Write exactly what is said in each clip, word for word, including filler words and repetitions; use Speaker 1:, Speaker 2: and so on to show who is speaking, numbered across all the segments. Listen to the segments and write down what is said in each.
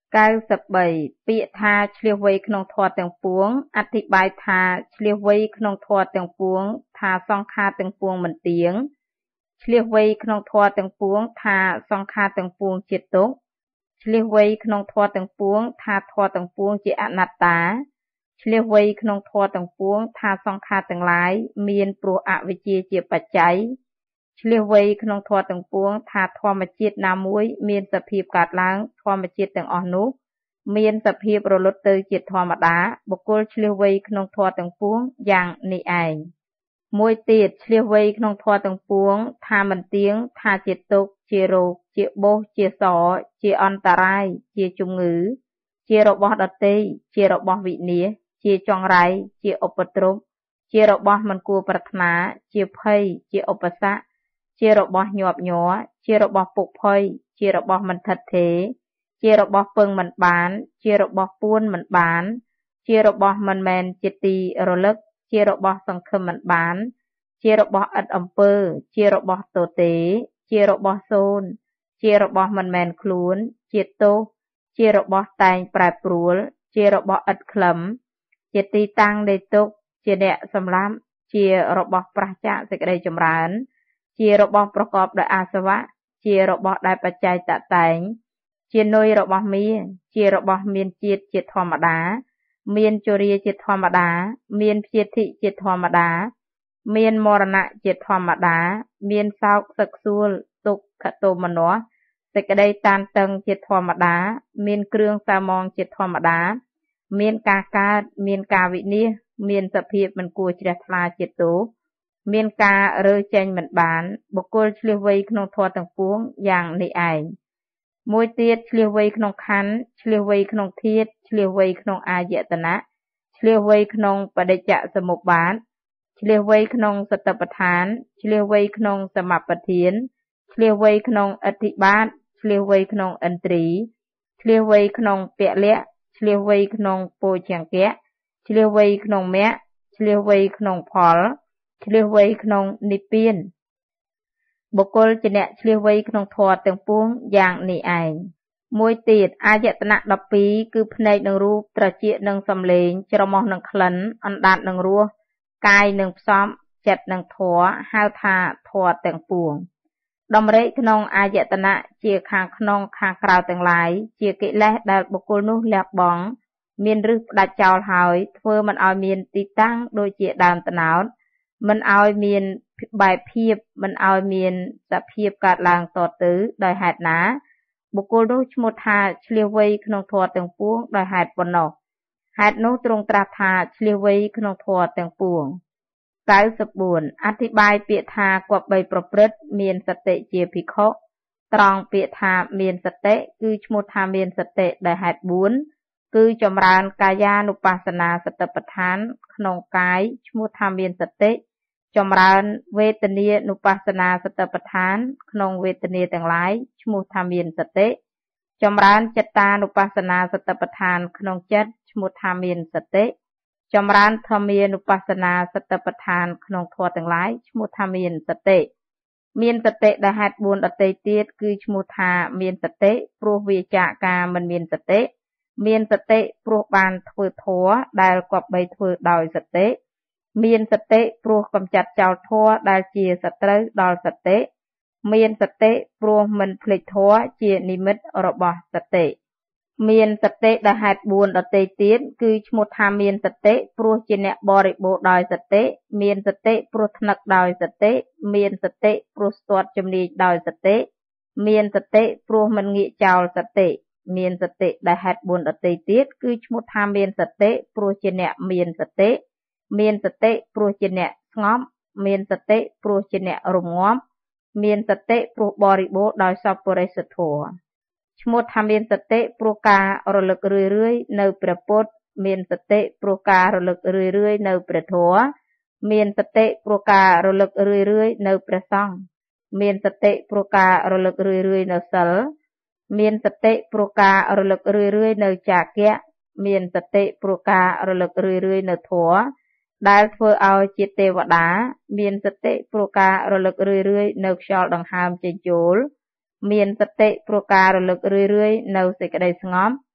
Speaker 1: Cao sập bảy bịa tha chìa vâyក្នុងធម៌ទាំងពួងអធិប្បាយថាឆ្លៀសវៃក្នុងធម៌ទាំងពួងថាសង្ខារទាំងពួងមិនទៀងឆ្លៀសវៃក្នុងធម៌ទាំងពួងថាសង្ខារទាំងពួងជាទុក្ខឆ្លៀសវៃក្នុងធម៌ទាំងពួងថាធម៌ទាំងពួងជាអនត្តាឆ្លៀសវៃក្នុងធម៌ទាំងពួងថាសង្ខារទាំងឡាយមានព្រោះអវិជ្ជាជាបច្ច័យឆ្លៀសវៃក្នុងធម៌ទាំងពួងថាធម្មជាតិណាមួយមានសភាពកើតឡើងធម្មជាតិទាំងអស់នោះមានសភាពរលត់ទៅជាធម្មតាបុគ្គលឆ្លៀសវៃក្នុងធម៌ទាំងពួងយ៉ាងនេះឯងមួយទៀតឆ្លៀសវៃក្នុងធម៌ទាំងពួងថាមិនទៀងថាជាទុក្ខជារោគជាបោសជាសជាអន្តរាយជាជំងឺជារបស់ដតីជារបស់វិនាសជាចង្រៃជាឧបទ្រពជារបស់មិនគួរប្រាថ្នាជាភ័យជាឧបសគ្គជារបស់ញាប់ញ័រជារបស់ពុកភ័យជារបស់មិនថិតថេរជារបស់ពឹងមិនបានជារបស់ពួនមិនបានជារបស់មិនមែនជាទីរលឹកជារបស់សង្ឃឹមមិនបានជារបស់ឥតអំពើជារបស់ទទេជារបស់សូន្យជារបស់មិនមែនខ្លួនជាទោសជារបស់តែងប្រែប្រួលជារបស់ឥតក្លឹមជាទីតាំងនៃទុក្ខជាអ្នកសម្លាប់ជារបស់ប្រះចាកសេចក្តីចម្រើនជារបស់ប្រកបដោយអាសវៈជារបស់ដែលបច្ច័យតតែងជានុយរបស់មាជារបស់មានជាតិជាធម្មតាមានជរាជាធម្មតាមានព្យាធិជាធម្មតាមានមរណៈជាធម្មតាមានសោកសឹកសួលទុក្ខទោមនស្សសេចក្តីតានតឹងជាធម្មតាមានគ្រឿងសៅមងជាធម្មតាមានការកើតមានការវិនាសមានសភាពមិនគួរជ្រះថ្លាជាទោសមានការរើចេញមិនបានបុគ្គលឆ្លៀសវៃក្នុងធម៌ទាំងពួងយ៉ាងនេះឯងមួយទៀតឆ្លៀសវៃក្នុងខណ្ឌឆ្លៀសវៃក្នុងធាតុឆ្លៀសវៃក្នុងអាយតនៈឆ្លៀសវៃក្នុងបដិច្ចសមុប្បាទឆ្លៀសវៃក្នុងសតិប្បដ្ឋានឆ្លៀសវៃក្នុងសមបធានឆ្លៀសវៃក្នុងអធិបាទឆ្លៀសវៃក្នុងឥន្ទ្រីឆ្លៀសវៃក្នុងពលៈឆ្លៀសវៃក្នុងពោជង្គៈឆ្លៀសវៃក្នុងមគ្គឆ្លៀសវៃក្នុងផលឆ្លៀសវៃក្នុងនិព្វានបុគ្គលជាអ្នកឆ្លៀសវៃក្នុងធម៌ទាំងពួងយ៉ាងនេះឯងមួយទៀតអាយតនៈដប់ពីរគឺភ្នែកនឹងរូបត្រចៀកនឹងសំឡេងច្រមុះនឹងក្លិនអណ្ដាតនឹងរសកាយនឹងផ្សំចិត្តនឹងធម៌ហៅថាធម៌ទាំងពួងដំរេកក្នុងអាយតនៈជាខាងក្នុងខាងក្រៅទាំងឡាយជាកិលេសដែលបុគ្គលនោះលះបង់មានឫសផ្ដាច់ចោលហើយធ្វើមិនឲ្យមានទីតាំងដូចជាដើមត្នោតមិនឲ្យមានបែបភាពមិនឲ្យមានសភាពកើតឡើងតទៅដោយហេតុណាបុគ្គលនោះឈ្មោះថាឆ្លៀសវៃក្នុងធម៌ទាំងពួងដោយហេតុប៉ុណ្ណោះហេតុនោះទ្រង់ត្រាស់ថាឆ្លៀសវៃក្នុងធម៌ទាំងពួងកៅសិបបួនអធិប្បាយពាក្យថាគប្បីប្រព្រឹត្តមានសតិជាភិក្ខុត្រង់ពាក្យថាមានសតិគឺឈ្មោះថាមានសតិដោយហេតុបួនគឺចម្រើនកាយានុបស្សនាសតិប្បដ្ឋានក្នុងកាយឈ្មោះថាមានសតិចម្រើនវេទនានុបស្សនាសតិប្បដ្ឋានក្នុងវេទនាទាំងឡាយឈ្មោះថាមានសតិចម្រើនចិត្តានុបស្សនាសតិប្បដ្ឋានក្នុងចិត្តឈ្មោះថាមានសតិចម្រើនធម្មានុបស្សនាសតិប្បដ្ឋានក្នុងធម៌ទាំងឡាយឈ្មោះថាមានសតិមានសតិដែលហេតុបួនដទៃទៀតគឺឈ្មោះថាមានសតិព្រោះវាចាកការមិនមានសតិមានសតិព្រោះបានធ្វើធម៌ដែលគប្បីធ្វើដោយសតិមានសតិព្រោះកំចាត់ចោលធម៌ដែលជាសត្រូវដល់សតិមានសតិព្រោះមិនភ្លេចធម៌ជានិមិត្តរបស់សតិមានសតិដែលហេតុបួនដទៃទៀតគឺឈ្មោះថាមានសតិព្រោះជាអ្នកបរិបូរដោយសតិមានសតិព្រោះថ្នឹកដោយសតិមានសតិព្រោះស្ទាត់ជំនាញដោយសតិមានសតិព្រោះមិនងាកចោលសតិមានសតិដែលហេតុបួនដទៃទៀតគឺឈ្មោះថាមានសតិព្រោះជាអ្នកមានសតិមានសតិព្រោះជាអ្នកស្ងប់មានសតិព្រោះជាអ្នករងាប់មានសតិព្រោះបរិបូរដោយសព្វបរិសុទ្ធធម៌ឈ្មោះថាមានសតិព្រោះការរលឹករឿយរឿយនៅព្រះពុទ្ធមានសតិព្រោះការរលឹករឿយរឿយនៅព្រះធម៌មានសតិព្រោះការរលឹករឿយរឿយនៅព្រះសង្ឃមានសតិព្រោះការរលឹករឿយរឿយនៅសិលមានសតិព្រោះការរលឹករឿយរឿយនៅចាគៈមានសតិព្រោះការរលឹករឿយរឿយនៅធម៌ដែលធ្វើឲ្យជាទេវតាមានសតិព្រោះការរលឹករឿយរឿយនៅខ្យល់ដង្ហើមចេញចូលមានសតិព្រោះការរលឹករឿយរឿយនៅសេចក្តីស្ងប់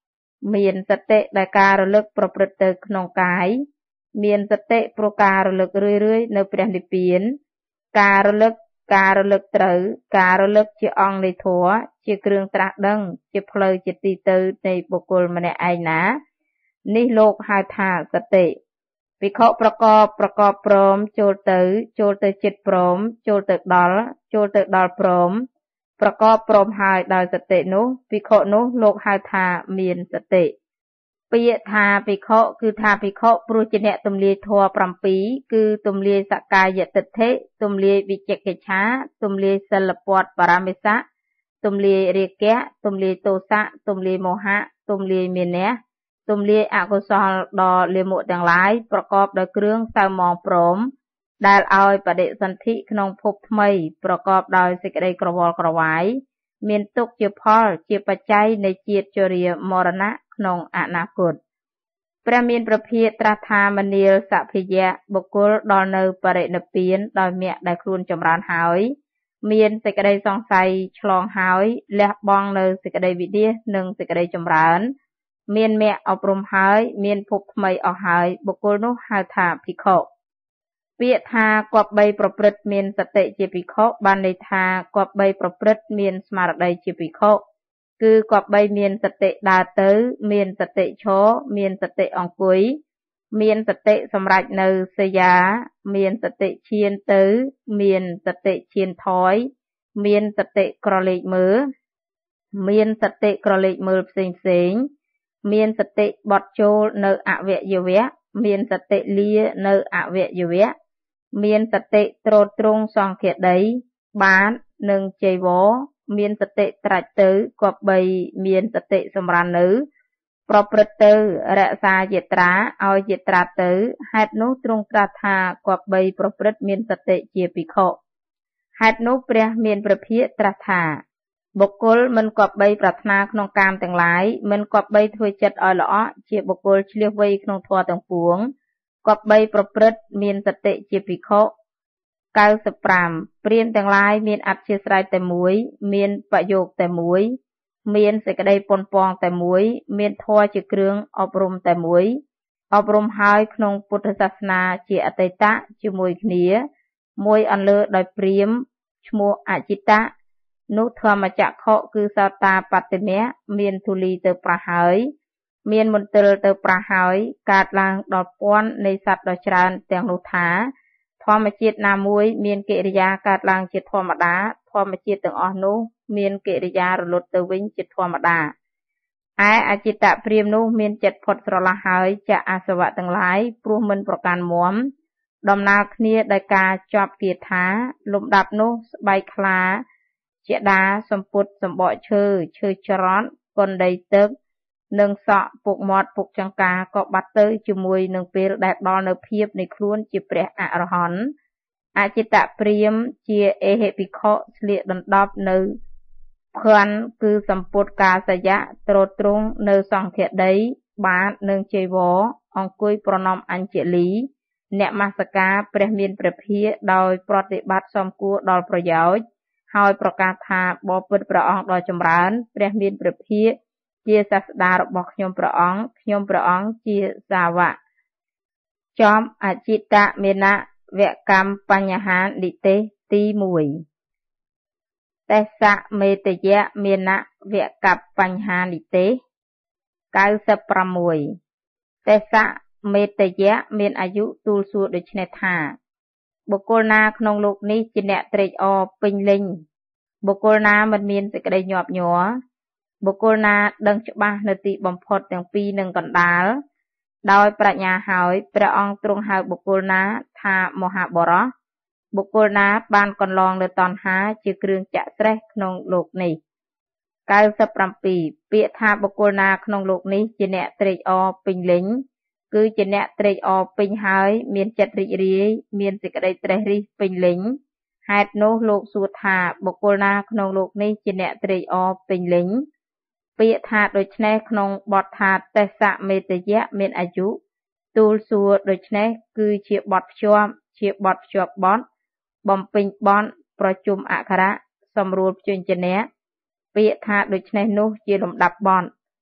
Speaker 1: មានសតិដែលការរលឹកប្រព្រឹត្តទៅក្នុងកាយមានសតិព្រោះការរលឹករឿយៗនៅព្រះនិព្វានការរលឹកការរលឹកត្រូវការរលឹកជាអង្គនៃធម៌ជាគ្រឿងត្រាស់ដឹងជាផ្លូវជាទីទៅនៃបុគ្គលម្នាក់ឯងណានេះលោកហៅថាសតិភិក្ខុប្រកបប្រកបព្រមចូលទៅចូលទៅចិត្តព្រមចូលទៅដល់ចូលទៅដល់ព្រមប្រកបព្រមហើយដោយសតិនោះភិក្ខុនោះលោកហៅថាមានសតិពាក្យថាភិក្ខុគឺថាភិក្ខុព្រោះជាអ្នកទំលាយធម៌ប្រាំពីរគឺទំលាយសក្កាយទិដ្ឋិទំលាយវិជ្ជកិច្ឆាទំលាយសិលពតបរមេសៈទំលាយរាគៈទំលាយទោសៈទំលាយមោហៈទំលាយមានៈទំលាយអកុសលដ៏លាមកទាំងឡាយប្រកបដោយគ្រឿងសៅមងព្រមដែលឲ្យបដិសន្ធិក្នុងភពថ្មីប្រកបដោយសេចក្តីក្រវល់ក្រវាយមានទុក្ខជាផលជាបច្ច័យនៃជាតិជរាមរណៈក្នុងអនាគតព្រះមានប្រភាកត្រាស់ថាមនាលសភិយៈបុគ្គលដល់នៅបរិនិព្វានដោយមគ្គដែលខ្លួនចម្រើនហើយមានសេចក្តីសង្ស័យឆ្លងហើយលះបង់នៅសេចក្តីវិនាសនិងសេចក្តីចម្រើនមានមគ្គអប់រំហើយមានភពថ្មីអស់ហើយបុគ្គលនោះហៅថាភិក្ខុពាក្យថាគប្បីប្រព្រឹត្តមានសតិជាភិក្ខុបានន័យថាគប្បីប្រព្រឹត្តមានស្មារតីជាភិក្ខុគឺគប្បីមានសតិដើរទៅមានសតិឈរមានសតិអង្គុយមានសតិសម្រេចនៅសយាមានសតិឈានទៅមានសតិឈានថយមានសតិក្រឡេកមើលមានសតិក្រឡេកមើលផ្សេងផ្សេងមានសតិបត់ចូលនៅអវយវៈមានសតិលានៅអវយវៈមានសតិត្រួតត្រងសង្ឃាដីបាតនិងចីវរមានសតិត្រាច់ទៅគប្បីមានសតិសម្រាននៅប្រព្រឹត្តទៅរក្សាយត្រាឲ្យយត្រាទៅហេតុនោះទ្រង់ត្រាស់ថាគប្បីប្រព្រឹត្តមានសតិជាភិក្ខុហេតុនោះព្រះមានព្រះភិក្ខត្រាស់ថាបុគ្គលមិនគប្បីប្រាថ្នាក្នុងកាមទាំងឡាយមិនគប្បីធ្វើចិត្តឲ្យល្អជាបុគ្គលឆ្លៀសវៃក្នុងធម៌ទាំងពួងគប្បីប្រព្រឹត្តមានសតិជាភិក្ខុកៅសិបប្រាំព្រាហ្មណ៍ទាំងឡាយមានអធ្យាស្រ័យតែមួយមានប្រយោគតែមួយមានសេចក្តីប៉ុនប៉ងតែមួយមានធម៌ជាគ្រឿងអប់រំតែមួយអប់រំហើយក្នុងពុទ្ធសាសនាជាអតីតៈជាមួយគ្នាមួយអន្លើដោយព្រាហ្មណ៍ឈ្មោះអចិតៈនោះធម្មចក្ខុគឺសោតាបត្តិមៈមានធូលីទៅប្រះហើយមានមន្ទិលទៅប្រះហើយកើតឡើងដល់ពាន់នៃសត្វដ៏ច្រើនទាំងនោះថាធម្មជាតិណាមួយមានកិរិយាកើតឡើងជាធម្មតាធម្មជាតិទាំងអស់នោះមានកិរិយារលត់ទៅវិញជាធម្មតាឯអចិតព្រាហ្មណ៍នោះមានចិត្តផុតស្រឡះហើយចាក់អាសវៈទាំងឡាយព្រោះមិនប្រកាន់មាំដំណើរគ្នាដោយការជាប់គាថាលំដាប់នោះស្បែកខ្លាជាដាសម្ពុតសម្បកឈើឈើច្រត់កុនដីទឹកនិងសក់ពុកមាត់ពុកចង្ការក៏បាត់ទៅជាមួយនឹងពេលដែលដល់នៅភាពនៃខ្លួនជាព្រះអរហន្តអចិតព្រាហ្មណ៍ជាអេហិភិក្ខុស្លៀកដណ្ដប់នៅភ័ណ្ឌគឺសម្ពុតកាសយៈត្រួតត្រងនៅសង្ឃាដីបាតនិងចីវរអង្គុយប្រណម្យអញ្ជលីអ្នកមស្ការព្រះមានព្រះភិក្ខដោយប្រតិបត្តិសមគួរដល់ប្រយោជន៍ហើយប្រកាសថាបបិទ្ធព្រះអង្គដ៏ចម្រើនព្រះមានព្រះភិក្ខជាសាស្តារបស់ខ្ញុំព្រះអង្គខ្ញុំព្រះអង្គជាសាវកចំអចិតមេនៈវកម្មបញ្ហានិទេសទីមួយទេសៈមេតយៈមេនៈវកប្បបញ្ហានិទេសកៅសិបប្រាំមួយទេសៈមេតយៈមានអាយុទូលសួរដូច្នេះថាបុគ្គលណាក្នុងលោកនេះជាអ្នកត្រេកអរពេញលេញបុគ្គលណាមិនមានសេចក្តីញាប់ញ័របុគ្គលណាដឹងច្បាស់នៅទីបំផុតទាំងពីរនឹងកណ្ដាលដោយប្រាជ្ញាហើយព្រះអង្គទ្រង់ហៅបុគ្គលណាថាមហាបរោះបុគ្គលណាបានកន្លងនៅតណ្ហាជាគ្រឿងចាក់ស្រេះក្នុងលោកនេះកៅសិបប្រាំពីរពាក្យថាបុគ្គលណាក្នុងលោកនេះជាអ្នកត្រេកអរពេញលេញគឺជាអ្នកត្រេកអរពេញហើយមានចិត្តរីករាយមានសេចក្តីត្រេះរិះពេញលេញហេតុនោះលោកសួរថាបុគ្គលណាក្នុងលោកនេះជាអ្នកត្រេកអរពេញលេញពាក្យថាដូច្នេះក្នុងបទថាទេសៈមេតយៈមានអាយុទូលសួរដូច្នេះគឺជាបទភ្ជាប់ជាបទភ្ជាប់បទបំពេញបទប្រជុំអក្ខរៈសម្រួលព្យញ្ជនៈពាក្យថាដូច្នេះនោះជាលំដាប់បទ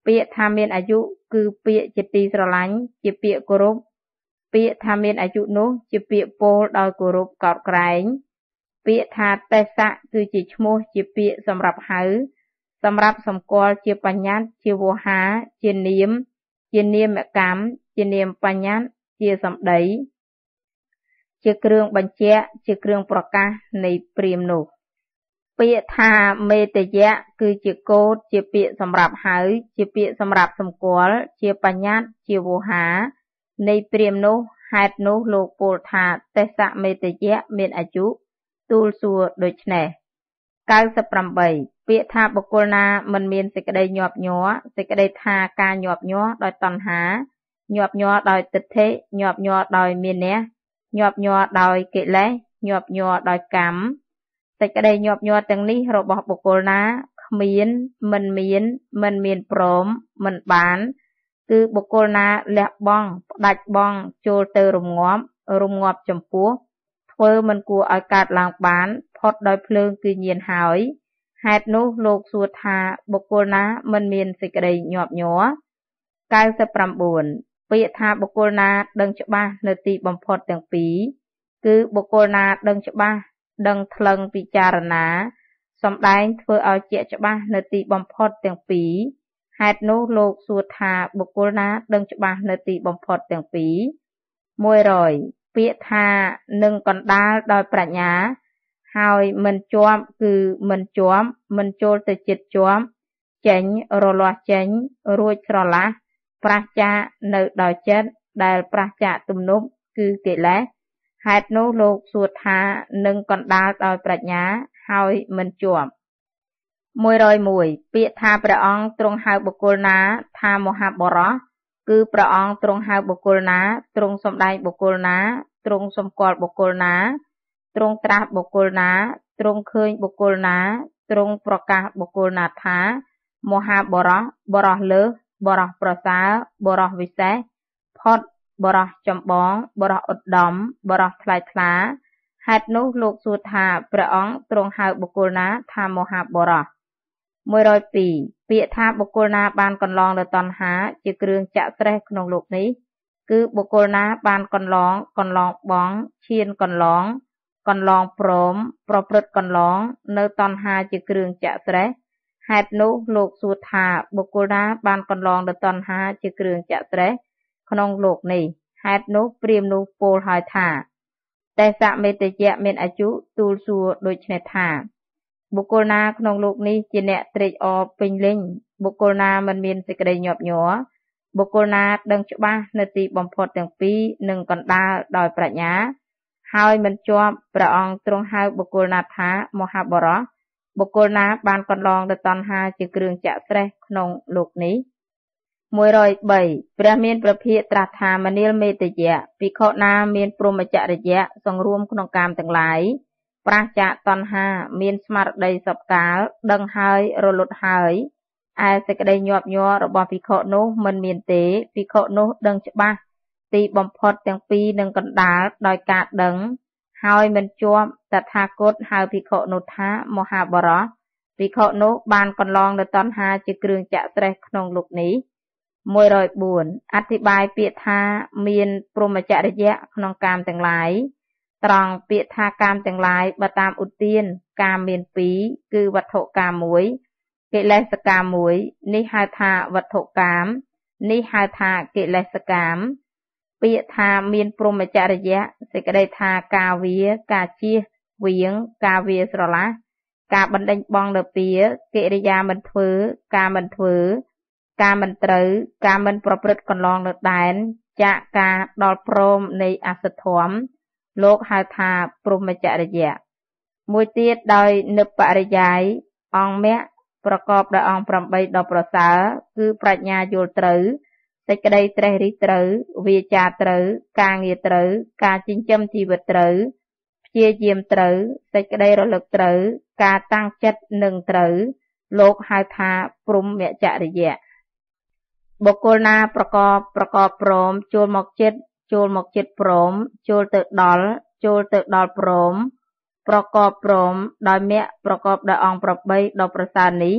Speaker 1: ពាក្យថាមានអាយុគឺពាក្យជាទីស្រឡាញ់ជាពាក្យគោរពពាក្យថាមានអាយុនោះជាពាក្យពោលដោយគោរពកោតក្រែងពាក្យថាទេសៈគឺជាឈ្មោះជាពាក្យសម្រាប់ហៅសម្រាប់សម្គាល់ជាបញ្ញត្តិជាវោហារជានាមជានាមកម្មជានាមបញ្ញត្តិជាសម្ដីជាគ្រឿងបញ្ជាក់ជាគ្រឿងប្រកាសនៃព្រាហ្មណ៍នោះពាក្យថាមេតយៈគឺជាកូដជាពាក្យសម្រាប់ហៅជាពាក្យសម្រាប់សម្គាល់ជាបញ្ញត្តិជាវោហារនៃព្រាហ្មណ៍នោះហេតុនោះលោកពោលថាទេសៈមេតយៈមានអាយុទូលសួរដូច្នេះកៅសិបប្រាំបីពាក្យថាបុគ្គលណាមិនមានសេចក្តីញាប់ញ័រសេចក្តីថាការញាប់ញ័រដោយតណ្ហាញាប់ញ័រដោយទិដ្ឋិញាប់ញ័រដោយមានៈញាប់ញ័រដោយកិលេសញាប់ញ័រដោយកម្មសេចក្តីញាប់ញ័រទាំងនេះរបស់បុគ្គលណាគ្មានមិនមានមិនមានព្រមមិនបានគឺបុគ្គលណាលះបង់ផ្ដាច់បង់ចូលទៅរងាប់រងាប់ចំពោះធ្វើមិនគួរឲ្យកើតឡើងបានផុតដោយភ្លើងគឺញៀនហើយហេតុនោះលោកសួរថាបុគ្គលណាមិនមានសេចក្តីញាប់ញ័រកៅសិបប្រាំបួនពាក្យថាបុគ្គលណាដឹងច្បាស់នៅទីបំផុតទាំងពីរគឺបុគ្គលណាដឹងច្បាស់ដឹងថ្លឹងពិចារណាសំដែងធ្វើឲ្យជាក់ច្បាស់នៅទីបំផុតទាំងពីរហេតុនោះលោកសួរថាបុគ្គលណាដឹងច្បាស់នៅទីបំផុតទាំងពីរមួយរយពាក្យថានឹងកណ្ដាលដោយប្រាជ្ញាហើយមិនជាប់គឺមិនជាប់មិនចូលទៅចិត្តជាប់ចេញរលាស់ចេញរួចស្រឡះប្រះចាកនៅដោយចិត្តដែលប្រះចាកទំនប់គឺកិលេសហេតុនោះលោកសួរថានឹងកណ្ដាលដោយប្រាជ្ញាហើយមិនជាប់មួយរយមួយពាក្យថាព្រះអង្គទ្រង់ហៅបុគ្គលណាថាមហាបរោះគឺព្រះអង្គទ្រង់ហៅបុគ្គលណាទ្រង់សម្ដែងបុគ្គលណាទ្រង់សម្គាល់បុគ្គលណាទ្រង់ត្រាស់បុគ្គលណាទ្រង់ឃើញបុគ្គលណាទ្រង់ប្រកាសបុគ្គលណាថាមហាបរោះបរោះលើសបរោះប្រសើរបរោះវិសេសផុតបរោះចម្បងបរោះឧត្តមបរោះថ្លៃថ្លាហេតុនោះលោកសួរថាព្រះអង្គទ្រង់ហៅបុគ្គលណាថាមហាបរោះមួយរយពីរពាក្យថាបុគ្គលណាបានកន្លងនៅតណ្ហាជាគ្រឿងចាក់ស្រេះក្នុងលោកនេះគឺបុគ្គលណាបានកន្លងកន្លងបងឈានកន្លងកន្លងព្រមប្រព្រឹត្តកន្លងនៅតណ្ហាជាគ្រឿងចាក់ស្រេះហេតុនោះលោកសួរថាបុគ្គលណាបានកន្លងនៅតណ្ហាជាគ្រឿងចាក់ស្រេះក្នុងលោកនេះហេតុនោះព្រាហ្មណ៍នោះពោលហើយថាទេសៈមេតយៈមានអាយុទូលសួរដូចនេះថាបុគ្គលណាក្នុងលោកនេះជាអ្នកត្រេកអរពេញលេញបុគ្គលណាមិនមានសេចក្តីញាប់ញ័របុគ្គលណាដឹងច្បាស់នៅទីបំផុតទាំងពីរនឹងកណ្ដាលដោយប្រាជ្ញាហើយមិនជាប់ព្រះអង្គទ្រង់ហៅបុគ្គលណាថាមហាបរោះបុគ្គលណាបានកន្លងទៅតណ្ហាជាគ្រឿងចាក់ស្រេះក្នុងលោកនេះមួយរយបីព្រះមានព្រះភិក្ខត្រាស់ថាមនាលមេតយៈភិក្ខុណាមានព្រហ្មចរិយៈសង្រួមក្នុងកាមទាំងឡាយប្រះចាកតណ្ហាមានស្មារតីសពកាលដឹងហើយរលត់ហើយឯសេចក្តីញាប់ញ័ររបស់ភិក្ខុនោះមិនមានទេភិក្ខុនោះដឹងច្បាស់ទីបំផុតទាំងពីរនឹងកណ្ដាលដោយការដឹងហើយមិនជាប់តថាគតហៅភិក្ខុនោះថាមហាបរោះភិក្ខុនោះបានកន្លងនៅតណ្ហាជាគ្រឿងចាក់ស្រេះក្នុងលោកនេះមួយរយបួនអធិប្បាយពាក្យថាមានព្រហ្មចរិយៈក្នុងកាមទាំងឡាយត្រង់ពាក្យថាកាមទាំងឡាយបើតាមឧទានកាមមានពីរគឺវត្ថុកាមមួយកិលេសកាមមួយនេះហៅថាវត្ថុកាមនេះហៅថាកិលេសកាមពាក្យថាមានព្រហ្មចរិយៈសេចក្តីថាការវាការជៀសវាងការវាស្រឡះការបណ្ដេញបង់នៅពៀកិរិយាមិនធ្វើការមិនធ្វើការមិនត្រូវការមិនប្រព្រឹត្តកន្លងនៅដែនចាកការដល់ព្រមនៃអសធម្មលោកហៅថាព្រហ្មចរិយៈមួយទៀតដោយនិបរិយាយអង្គមគ្គប្រកបដោយអង្គប្រាំបីដ៏ប្រសើរគឺប្រាជ្ញាយល់ត្រូវសេចក្តីត្រេះរិះត្រូវវាចាត្រូវការងារត្រូវការចិញ្ចឹមជីវិតត្រូវព្យាយាមត្រូវសេចក្តីរលឹកត្រូវការតាំងចិត្តនឹងត្រូវលោកហៅថាព្រហ្មចរិយៈបុគ្គលណាប្រកបប្រកបព្រមចូលមកចិត្តចូលមកចិត្តព្រមចូលទៅដល់ចូលទៅដល់ព្រមប្រកបព្រមដោយមគ្គប្រកបដោយអង្គប្របីដ៏ប្រសើរនេះ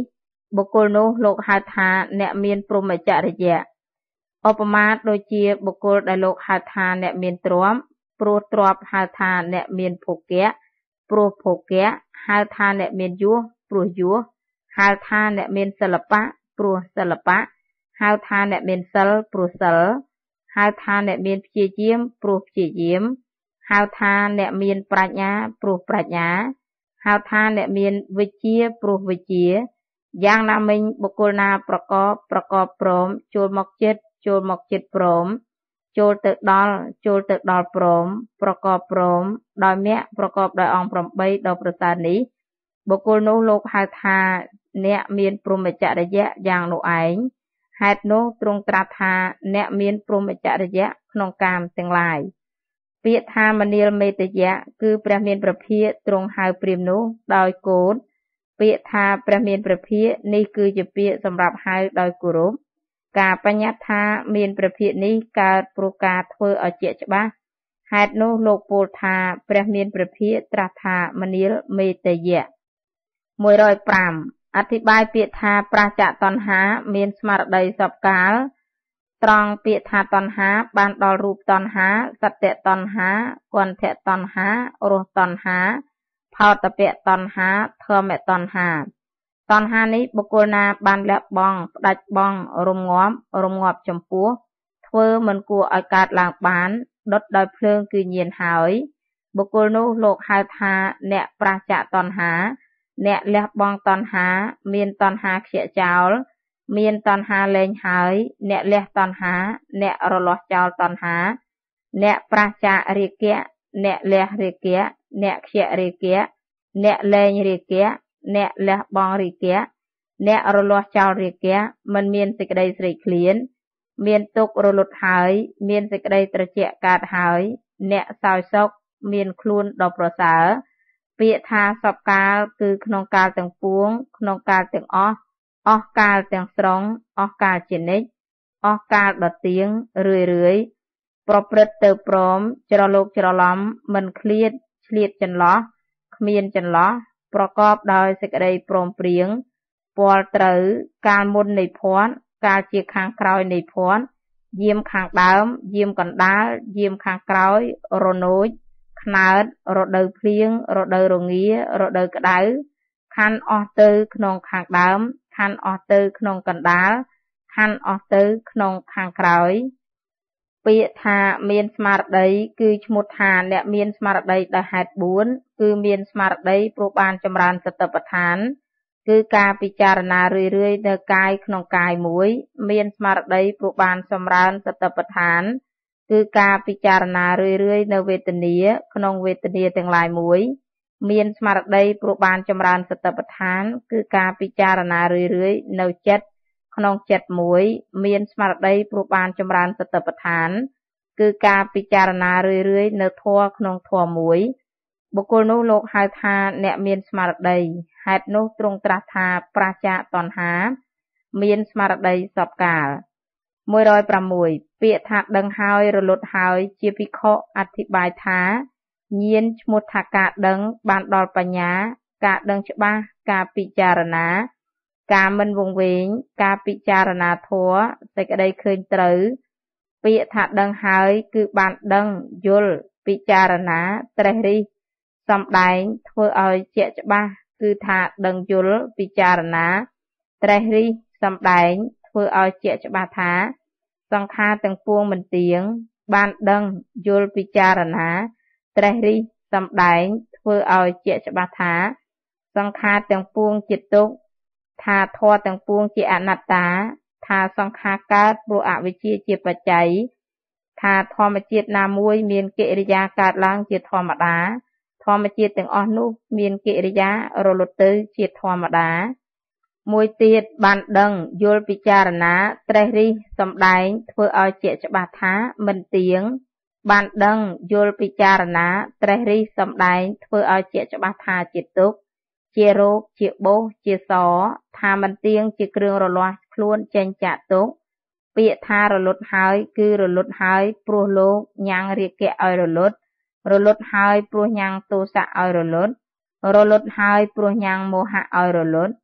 Speaker 1: បុគ្គលនោះលោកហៅថាអ្នកមានព្រហ្មចរិយៈឧបមាដូចជាបុគ្គលដែលលោកហៅថាអ្នកមានទ្រព្យព្រោះទ្រព្យហៅថាអ្នកមានភោគៈព្រោះភោគៈហៅថាអ្នកមានយសព្រោះយសហៅថាអ្នកមានសិល្បៈព្រោះសិល្បៈហៅថាអ្នកមានសិលព្រោះសិលហៅថាអ្នកមានព្យាយាមព្រោះព្យាយាមហៅថាអ្នកមានប្រាជ្ញាព្រោះប្រាជ្ញាហៅថាអ្នកមានវិជ្ជាព្រោះវិជ្ជាយ៉ាងណាមិញបុគ្គលណាប្រកបប្រកបព្រមចូលមកចិត្តចូលមកចិត្តព្រមចូលទៅដល់ចូលទៅដល់ព្រមប្រកបព្រមដោយមគ្គប្រកបដោយអង្គប្រាំបីដ៏ប្រសើរនេះបុគ្គលនោះលោកហៅថាអ្នកមានព្រហ្មចរិយៈយ៉ាងនោះឯងហេតុនោះទ្រង់ត្រាស់ថាអ្នកមានព្រហ្មចរិយៈក្នុងកាមទាំងឡាយពាក្យថាមនាលមេតយៈគឺព្រះមានព្រះភិក្ខទ្រង់ហៅព្រាហ្មណ៍នោះដោយកូនពាក្យថាព្រះមានព្រះភិក្ខនេះគឺជាពាក្យសម្រាប់ហៅដោយគោរពការបញ្ញត្តិថាមានព្រះភិក្ខនេះកើតព្រោះការធ្វើឲ្យជាក់ច្បាស់ហេតុនោះលោកពោលថាព្រះមានព្រះភិក្ខត្រាស់ថាមនាលមេតយៈមួយរយប្រាំអធិប្បាយពាក្យថាប្រាសចាកតណ្ហាមានស្មារតីសពកាលត្រង់ពាក្យថាតណ្ហាបានដល់រូបតណ្ហាសត្យតណ្ហាគន្ធតណ្ហារសតណ្ហាផោតពៈតណ្ហាធម្មតណ្ហាតណ្ហានេះបុគ្គលណាបានលះបង់ផ្ដាច់បង់រំងាប់រំងាប់ចំពោះធ្វើមិនគួរឲ្យកើតឡើងបានដុតដោយភ្លើងគឺញៀនហើយបុគ្គលនោះលោកហៅថាអ្នកប្រាសចាកតណ្ហាអ្នកលះបង់តណ្ហាមានតណ្ហាខ្ជាក់ចោលមានតណ្ហាលែងហើយអ្នកលះតណ្ហាអ្នករលាស់ចោលតណ្ហាអ្នកប្រាសចាករាគៈអ្នកលះរាគៈអ្នកខ្ជាក់រាគៈអ្នកលែងរាគៈអ្នកលះបង់រាគៈអ្នករលាស់ចោលរាគៈមិនមានសេចក្តីស្រេកឃ្លានមានទុក្ខរលត់ហើយមានសេចក្តីត្រជាក់កើតហើយអ្នកសោយសុខមានខ្លួនដ៏ប្រសើរពាក្យថាសពកាលគឺក្នុងកាលទាំងពួងក្នុងកាលទាំងអស់អស់កាលទាំងស្រុងអស់កាលជានិច្ចអស់កាលដទៀងរឿយរឿយប្រព្រឹត្តទៅព្រមច្រឡូកច្រឡំមិនឃ្លាតឆ្លៀតចន្លោះគ្មានចន្លោះប្រកបដោយសេចក្តីព្រមព្រៀងពាល់ត្រូវកាលមុននៃភ័ណ្ឌកាលជាខាងក្រោយនៃភ័ណ្ឌយាមខាងដើមយាមកណ្ដាលយាមខាងក្រោយរនោចខ្នើតរដូវភ្លៀងរដូវរងារដូវក្តៅខណ្ឌអស់ទៅក្នុងខាងដើមខណ្ឌអស់ទៅក្នុងកណ្ដាលខណ្ឌអស់ទៅក្នុងខាងក្រោយពាក្យថាមានស្មារតីគឺឈ្មោះថាអ្នកមានស្មារតីដោយហេតុបួនគឺមានស្មារតីព្រោះបានចម្រើនសតិប្បដ្ឋានគឺការពិចារណារឿយរឿយនៅកាយក្នុងកាយមួយមានស្មារតីព្រោះបានចម្រើនសតិប្បដ្ឋានគឺការពិចារណារឿយរឿយនៅវេទនាក្នុងវេទនាទាំងឡាយមួយមានស្មារតីព្រោះបានចម្រើនសតិប្បដ្ឋានគឺការពិចារណារឿយរឿយនៅចិត្តក្នុងចិត្តមួយមានស្មារតីព្រោះបានចម្រើនសតិប្បដ្ឋានគឺការពិចារណារឿយរឿយនៅធម៌ក្នុងធម៌មួយបុគ្គលនោះលោកហៅថាអ្នកមានស្មារតីហេតុនោះទ្រង់ត្រាស់ថាប្រាសចាកតណ្ហាមានស្មារតីសពកាលមួយរយប្រាំមួយពាក្យថាដឹងហើយរលត់ហើយជាភិក្ខុអធិប្បាយថាញាណឈ្មោះថាការដឹងបានដល់បញ្ញាការដឹងច្បាស់ការពិចារណាការមិនវង្វេងការពិចារណាធម៌សេចក្តីឃើញត្រូវពាក្យថាដឹងហើយគឺបានដឹងយល់ពិចារណាត្រេះរិះសំដែងធ្វើឲ្យជាក់ច្បាស់គឺថាដឹងយល់ពិចារណាត្រេះរិះសំដែងធ្វើឲ្យជាក់ច្បាស់ថាសង្ខារទាំងពួងមិនទៀងបានដឹងយល់ពិចារណាត្រេះរិះសំដែងធ្វើឲ្យជាក់ច្បាស់ថាសង្ខារទាំងពួងជាទុក្ខថាធម៌ទាំងពួងជាអនត្តាថាសង្ខារកើតព្រោះអវិជ្ជាជាបច្ច័យថាធម្មជាតិណាមួយមានកិរិយាកើតឡើងជាធម្មតាធម្មជាតិទាំងអស់នោះមានកិរិយារលត់ទៅជាធម្មតាមួយទៀតបានដឹងយល់ពិចារណាត្រេះរិះសំដែងធ្វើឲ្យជាក់ច្បាស់ថាមិនទៀងបានដឹងយល់ពិចារណាត្រេះរិះសំដែងធ្វើឲ្យជាក់ច្បាស់ថាជាទុក្ខជារោគជាបោសជាសថាមិនទៀងជាគ្រឿងរលាស់ខ្លួនចេញចាកទុក្ខពាក្យថារលត់ហើយគឺរលត់ហើយព្រោះលោកញ៉ាំងរាគៈឲ្យរលត់រលត់ហើយព្រោះញ៉ាំងទោសៈឲ្យរលត់រលត់ហើយព្រោះញ៉ាំងមោហៈឲ្យរលត់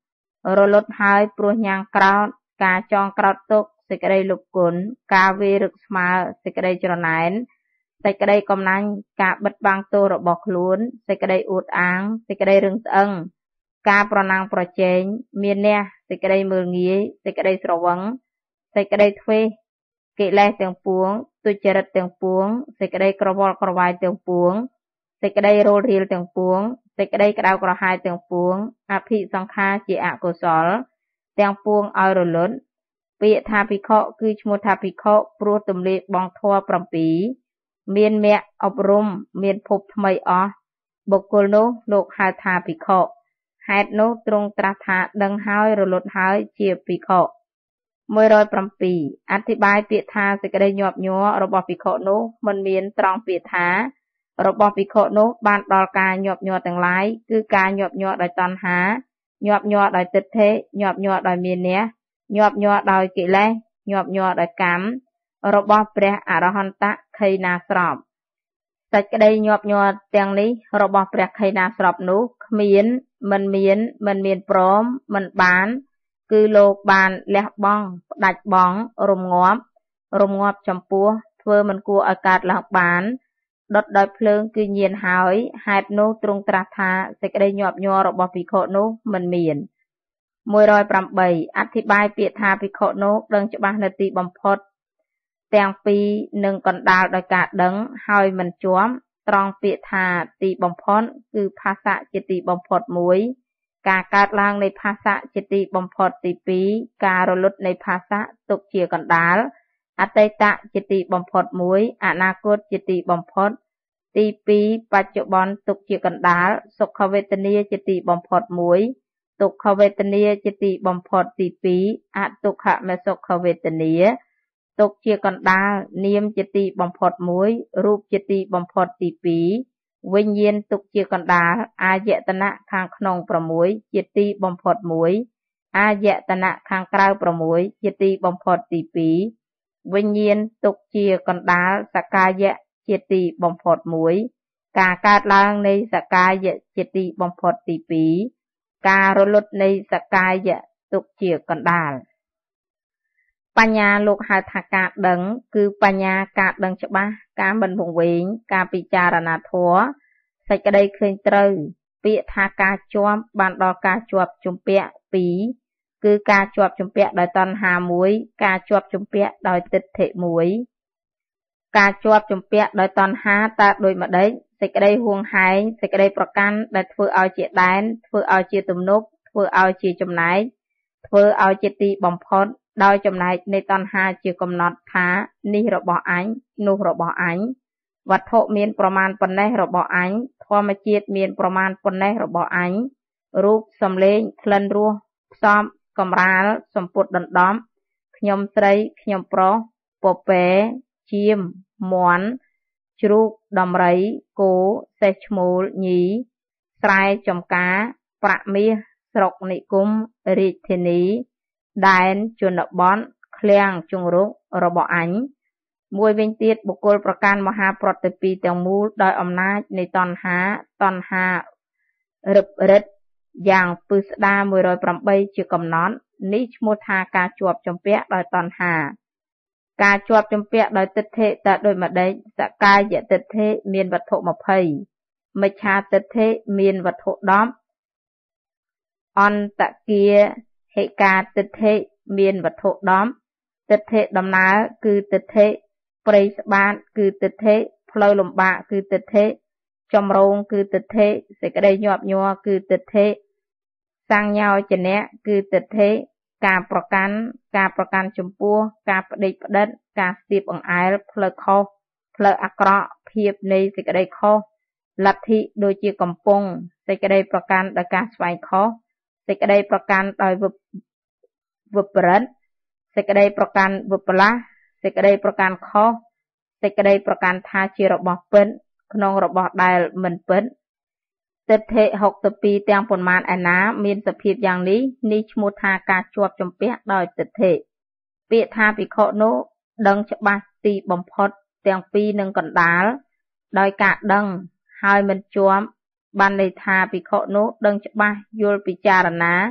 Speaker 1: រលត់ហើយព្រោះញ៉ាំងក្រោតការចងក្រោតទុកសេចក្តីលុបគុណការវេរឹកស្មើសេចក្តីច្រណែនសេចក្តីកំណាញ់ការបិទបាំងទោសរបស់ខ្លួនសេចក្តីអួតអាងសេចក្តីរឹងស្អឹងការប្រណាំងប្រជែងមានះសេចក្តីមើលងាយសេចក្តីស្រវឹងសេចក្តីធ្វេសកិលេសទាំងពួងទុច្ចរិតទាំងពួងសេចក្តីក្រវល់ក្រវាយទាំងពួងសេចក្តីរលរៀលទាំងពួងសេចក្តីក្តៅក្រហាយទាំងពួងអភិសង្ខារជាអកុសលទាំងពួងឲ្យរលត់ពាក្យថាភិក្ខុគឺឈ្មោះថាភិក្ខុព្រោះទម្លាកបងធម៌ប្រាំពីរមានមគ្គអប់រំមានភពថ្មីអស់បុគ្គលនោះលោកហៅថាភិក្ខុហេតុនោះទ្រង់ត្រាស់ថាដឹងហើយរលត់ហើយជាភិក្ខុមួយរយប្រាំពីរអធិប្បាយពាក្យថាសេចក្តីញាប់ញ័ររបស់ភិក្ខុនោះមិនមានត្រង់ពាក្យថារបស់ភិក្ខុនោះបានដល់ការញាប់ញ័រទាំងឡាយគឺការញាប់ញ័រដោយតណ្ហាញាប់ញ័រដោយទិដ្ឋិញាប់ញ័រដោយមានៈញាប់ញ័រដោយកិលេសញាប់ញ័រដោយកម្មរបស់ព្រះអរហន្តខេណាស្រពសេចក្តីញាប់ញ័រទាំងនេះរបស់ព្រះខេណាស្រពនោះគ្មានមិនមានមិនមានព្រមមិនបានគឺលោកបានលះបង់ផ្ដាច់បង់រំងាប់រំងាប់ចំពោះធ្វើមិនគួរឲ្យកើតឡើងបានដុតដោយភ្លើងគឺញៀនហើយហេតុនោះទ្រង់ត្រាស់ថាសេចក្តីញាប់ញ័ររបស់ភិក្ខុនោះមិនមានមួយរយប្រាំបីអធិប្បាយពាក្យថាភិក្ខុនោះដឹងច្បាស់នៅទីបំផុតទាំងពីរនឹងកណ្ដាលដោយការដឹងហើយមិនជាប់ត្រង់ពាក្យថាទីបំផុតគឺផាសៈជាទីបំផុតមួយការកើតឡើងនៃផាសៈជាទីបំផុតទីពីរការរលត់នៃផាសៈទុកជាកណ្ដាលអតីតជាទីបំផុតមួយអនាគតជាទីបំផុតទីពីរបច្ចុប្បន្នទុកជាកណ្ដាលសុខវេទនាជាទីបំផុតមួយទុក្ខវេទនាជាទីបំផុតទីពីរអទុក្ខមសុខវេទនាទុកជាកណ្ដាលនាមជាទីបំផុតមួយរូបជាទីបំផុតទីពីរវិញ្ញាណទុកជាកណ្ដាលអាយតនៈខាងក្នុងប្រាំមួយជាទីបំផុតមួយអាយតនៈខាងក្រៅប្រាំមួយជាទីបំផុតទីពីរវិញ្ញាណទុកជាកណ្ដាលសកាយៈជាទីបំផុតមួយការកើតឡើងនៃសកាយៈជាទីបំផុតទីពីរការរលត់នៃសកាយៈទុកជាកណ្ដាលបញ្ញាលោកហៅថាការដឹងគឺបញ្ញាការដឹងច្បាស់ការមិនវង្វេងការពិចារណាធម៌សេចក្តីឃើញត្រូវពាក្យថាការជាប់បានដល់ការជាប់ជំពាក់ពីរគឺការជាប់ជំពាក់ដោយតណ្ហាមួយការជាប់ជំពាក់ដោយទិដ្ឋិមួយការជាប់ជំពាក់ដោយតណ្ហាតើដូចម្ដេចសេចក្តីហួងហែងសេចក្តីប្រកាន់ដែលធ្វើឲ្យជាដែនធ្វើឲ្យជាទំនប់ធ្វើឲ្យជាចំណែកធ្វើឲ្យជាទីបំផុតដោយចំណែកនៃតណ្ហាជាកំណត់ថានេះរបស់អញនោះរបស់អញវត្ថុមានប្រមាណប៉ុណ្ណេះរបស់អញធម្មជាតិមានប្រមាណប៉ុណ្ណេះរបស់អញរូបសំឡេងក្លិនរសផ្សំកំរាលសម្ពុតដណ្ដំខ្ញុំស្រីខ្ញុំប្រុសពពែជៀមមាន់ជ្រូកដំរីគោសេះឈ្មោលញីស្រែចំការប្រាក់មាសស្រុកនិគមរាជធានីដែនជនបទឃ្លាំងជង្រុករបស់អញមួយវិញទៀតបុគ្គលប្រកាន់មហាប្រតិពីទាំងមូលដោយអំណាចនៃតណ្ហាតណ្ហារឹបរិទ្ធយ៉ាងពឹស្ដាមួយរយប្រាំបីជាកំណត់នេះឈ្មោះថាការជាប់ជំពាក់ដោយតណ្ហាការជាប់ជំពាក់ដោយទិដ្ឋិតើដូចម្ដេចសកាយទិដ្ឋិមានវត្ថុยี่สิบមិច្ឆាទិដ្ឋិមានវត្ថុដប់អន្តគាហេកាទិដ្ឋិមានវត្ថុដប់ទិដ្ឋិដំណើរគឺទិដ្ឋិព្រៃស្បាតគឺទិដ្ឋិផ្លូវលំបាកគឺទិដ្ឋិចម្រងគឺទិដ្ឋិសេចក្តីញាប់ញ័រគឺទិដ្ឋិសញ្ញោចនៈគឺទិដ្ឋិការប្រកាន់ការប្រកាន់ចំពោះការផ្ដេកផ្ដិតការស្ទាបអង្អែលផ្លូវខុសផ្លូវអាក្រក់ភាពនៃសេចក្តីខុសលទ្ធិដូចជាកំពុងសេចក្តីប្រកាន់ដោយការស្វែងខុសសេចក្តីប្រកាន់ដោយវិបរិតសេចក្តីប្រកាន់វិបលាសសេចក្តីប្រកាន់ខុសសេចក្តីប្រកាន់ថាជារបស់ពិតក្នុងរបស់ដែលមិនពិតទិដ្ឋិហុកទីពីរទាំងប៉ុន្មានឯណាមានសភាពយ៉ាងនេះនេះឈ្មោះថាការជាប់ជំពាក់ដោយទិដ្ឋិពាក្យថាភិក្ខុនោះដឹងច្បាស់ទីបំផុតទាំងពីរនឹងកណ្ដាលដោយការដឹងហើយមិនជាប់បានន័យថាភិក្ខុនោះដឹងច្បាស់យល់ពិចារណា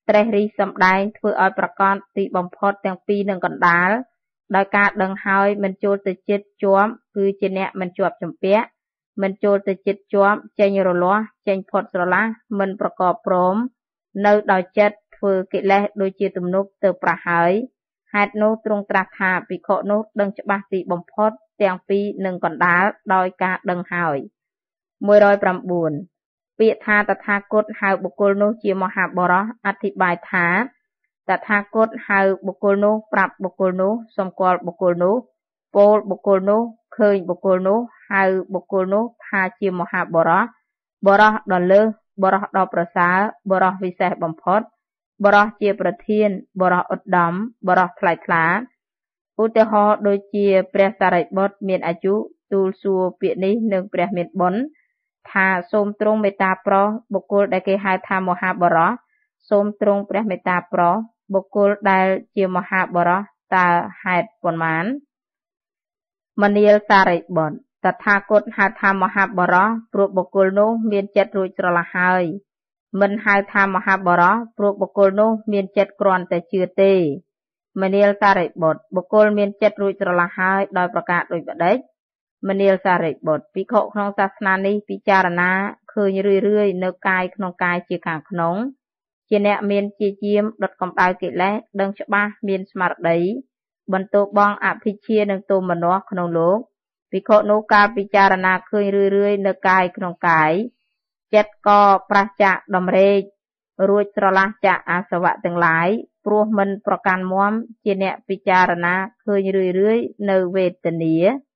Speaker 1: ត្រេះរិះសម្ដែងធ្វើឲ្យប្រកបទីបំផុតទាំងពីរនឹងកណ្ដាលដោយការដឹងហើយមិនចូលទៅចិត្តជាប់គឺជាអ្នកមិនជាប់ជំពាក់មិនចូលទៅចិត្តជាប់ចេញរលាស់ចេញផុតស្រឡះមិនប្រកបព្រមនៅដោយចិត្តធ្វើកិលេសដូចជាទំនប់ទៅប្រហើយហេតុនោះទ្រង់ត្រាស់ថាភិក្ខុនោះដឹងច្បាស់ទីបំផុតទាំងពីរនឹងកណ្ដាលដោយការដឹងហើយមួយរយប្រាំបួនពាក្យថាតថាគតហៅបុគ្គលនោះជាមហាបរោះអធិប្បាយថាតថាគតហៅបុគ្គលនោះប្រាប់បុគ្គលនោះសម្គាល់បុគ្គលនោះពោលបុគ្គលនោះឃើញបុគ្គលនោះហៅបុគ្គលនោះថាជាមហាបរោះបរោះដ៏លើសបរោះដ៏ប្រសើរបរោះវិសេសបំផុតបរោះជាប្រធានបរោះឧត្តមបរោះថ្លៃថ្លាឧទាហរណ៍ដូចជាព្រះសារីបុត្រមានអាយុទូលសួរពាក្យនេះនឹងព្រះមានបុណ្យថាសូមទ្រង់មេត្តាប្រោសបុគ្គលដែលគេហៅថាមហាបរោះសូមទ្រង់ព្រះមេត្តាប្រោសបុគ្គលដែលជាមហាបរោះតើហេតុប៉ុន្មានមនាលសារីបុត្រតថាគតហៅថាមហាបរោះព្រោះបុគ្គលនោះមានចិត្តរួចស្រឡះហើយមិនហៅថាមហាបរោះព្រោះបុគ្គលនោះមានចិត្តគ្រាន់តែជឿទេមនាលសារីបុត្របុគ្គលមានចិត្តរួចស្រឡះហើយដោយប្រការដូចម្ដេចមនាលសារីបុត្រភិក្ខុក្នុងសាសនានេះពិចារណាឃើញរឿយៗនៅកាយក្នុងកាយជាខាងក្នុងជាអ្នកមានជាយាមដុតកម្ដៅកិលេសដឹងច្បាស់មានស្មារតីបន្ទោបងអភិជានិងទោមនស្សក្នុងលោកភិក្ខុនោះកាលពិចារណាឃើញរឿយៗនៅកាយក្នុងកាយចិត្តក៏ប្រះចាកដំរេករួចស្រឡះចាកអាសវៈទាំងឡាយព្រោះមិនប្រកាន់មាំជាអ្នកពិចារណាឃើញរឿយៗនៅវេទនា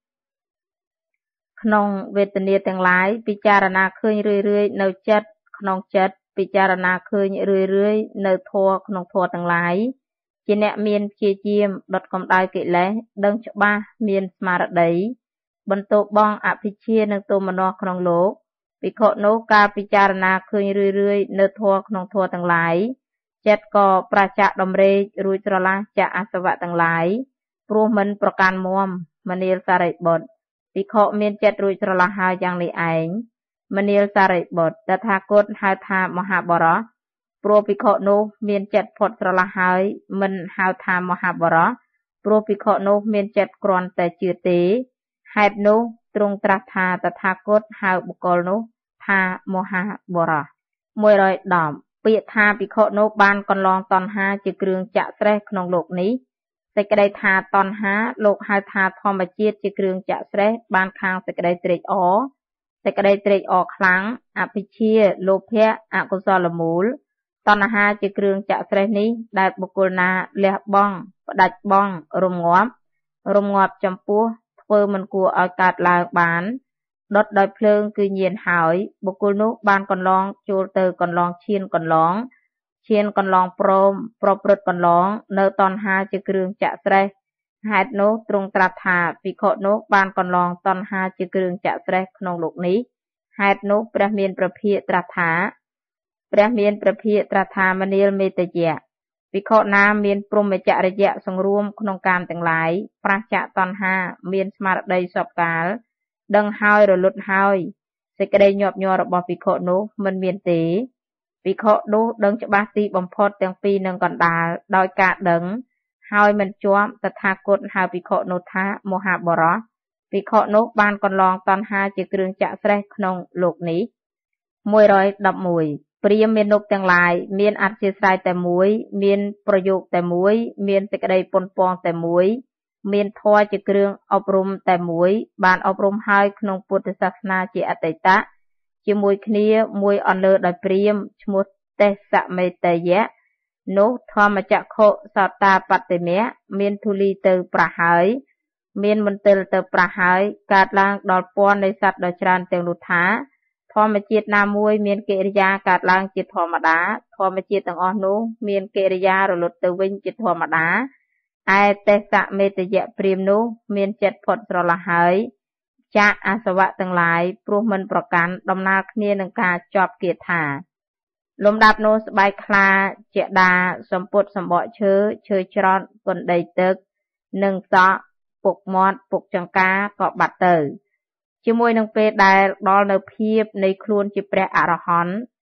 Speaker 1: ក្នុងវេទនាទាំងឡាយពិចារណាឃើញរឿយៗនៅចិត្តក្នុងចិត្តពិចារណាឃើញរឿយៗនៅធម៌ក្នុងធម៌ទាំងឡាយជាអ្នកមានព្យាយាមដុតកម្ដៅកិលេសដឹងច្បាស់មានស្មារតីបន្ទោបងអភិជានិងទោមនស្សក្នុងលោកភិក្ខុនោះកាលពិចារណាឃើញរឿយៗនៅធម៌ក្នុងធម៌ទាំងឡាយចិត្តក៏ប្រឆាដំរេករួចស្រឡះចាកអាសវៈទាំងឡាយព្រោះមិនប្រកាន់មាំមនាលសារីបុត្រភិក្ខុមានចិត្តរួចស្រឡះហើយយ៉ាងនេះឯងមនាលសារីបុត្រតថាគតហៅថាមហាបរោះព្រោះភិក្ខុនោះមានចិត្តផុតស្រឡះហើយមិនហៅថាមហាបរោះព្រោះភិក្ខុនោះមានចិត្តគ្រាន់តែជឿទេហេតុនោះទ្រង់ត្រាស់ថាតថាគតហៅបុគ្គលនោះថាមហាបរោះមួយរយដប់ពាក្យថាភិក្ខុនោះបានកន្លងតណ្ហាជាគ្រឿងចាក់ស្រេះក្នុងលោកនេះសេចក្តីថាតណ្ហាលោកហៅថាធម្មជាតិជាគ្រឿងចាក់ស្រេះបានខាងសេចក្តីត្រេកអរសេចក្តីត្រេកអរខ្លាំងអភិជាលោភៈអកុសលមូលតណ្ហាជាគ្រឿងចាក់ស្រេះនេះដែលបុគ្គលណាលះបង់ផ្ដាច់បង់រងាប់រងាប់ចំពោះធ្វើមិនគួរឲ្យកើតឡើងបានដុតដោយភ្លើងគឺញៀនហើយបុគ្គលនោះបានកន្លងចូលទៅកន្លងឈានកន្លងឈានកន្លងព្រមប្រព្រឹត្តកន្លងនៅតណ្ហាជាគ្រឿងចាក់ស្រេះហេតុនោះទ្រង់ត្រាស់ថាភិក្ខុនោះបានកន្លងតណ្ហាជាគ្រឿងចាក់ស្រេះក្នុងលោកនេះហេតុនោះព្រះមានព្រះភិក្ខត្រាស់ថាព្រះមានព្រះភិក្ខត្រាស់ថាមនាលមេតយៈភិក្ខុណាមានព្រហ្មចរិយៈសង្រួមក្នុងកាមទាំងឡាយប្រះចាកតណ្ហាមានស្មារតីសពកាលដឹងហើយរលត់ហើយសេចក្តីញាប់ញ័ររបស់ភិក្ខុនោះមិនមានទេភិក្ខុនោះដឹងច្បាស់ទីបំផុតទាំងពីរនឹងកណ្ដាលដោយការដឹងហើយមិនជាប់តថាគតហៅភិក្ខុនោះថាមហាបរោះភិក្ខុនោះបានកន្លងតណ្ហាជាគ្រឿងចាក់ស្រេះក្នុងលោកនេះមួយរយដប់មួយព្រាហ្មណ៍មានុបទាំងឡាយមានអធិស្ឋានតែមួយមានប្រយោគតែមួយមានសេចក្តីប៉ុនប៉ងតែមួយមានធម៌ជាគ្រឿងអប់រំតែមួយបានអប់រំហើយក្នុងពុទ្ធសាសនាជាអតីតៈជាមួយគ្នាមួយអន្លើដោយព្រាហ្មណ៍ឈ្មោះទេសមេតយៈនោះធម្មចក្ខុសោតាបត្តិមៈមានធូលីទៅប្រះហើយមានមន្ទិលទៅប្រះហើយកើតឡើងដល់ពណ៌នៃសត្វដ៏ច្រើនទាំងនោះថាធម្មជាតិណាមួយមានកិរិយាកើតឡើងជាធម្មតាធម្មជាតិទាំងអស់នោះមានកិរិយារលត់ទៅវិញជាធម្មតាឯទេសមេតយៈព្រាហ្មណ៍នោះមានចិត្តផុតស្រឡះហើយចាកអាសវៈទាំងឡាយព្រោះមិនប្រកាន់ដំណើរគ្នានឹងការជាប់គាថាលំដាប់នោះស្បែកខ្លាជាដាសម្ពុតសម្បកឈើឈើច្រត់កណ្ដីទឹកនិងសក់ពុកមាត់ពុកចង្កាក៏បាត់ទៅជាមួយនឹងពេលដែលដល់នៅភាពនៃខ្លួនជាព្រះអរហន្ត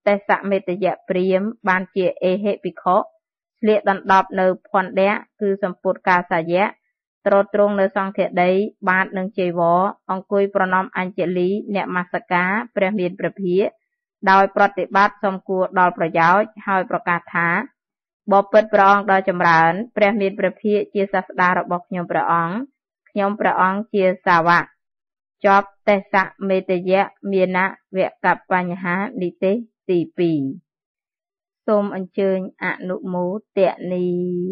Speaker 1: แต่สะเมตยะเปรียมบานเจเอเหปิโคเลียดันดอบเนอพอนแดะคือสัมปุตกาสายะตรตรงเนอสองเทใดบาทหนึ่งเจวอองคุยประนอมอัญเจลีเนมาสกาเปรมีนประพีโดยปฏิบัติสมควรดอลประยชน์ให้ประกาศถาบเปิดประองโดยจำรานเปรมีนประพีเจียศาสดาระบบขยมประองขยมประองเจียสาวะจอบแต่สะเมตยะเมียนะเวกับปัญหาดิเตตีปีសូមអញ្ជើញអនុមោទនី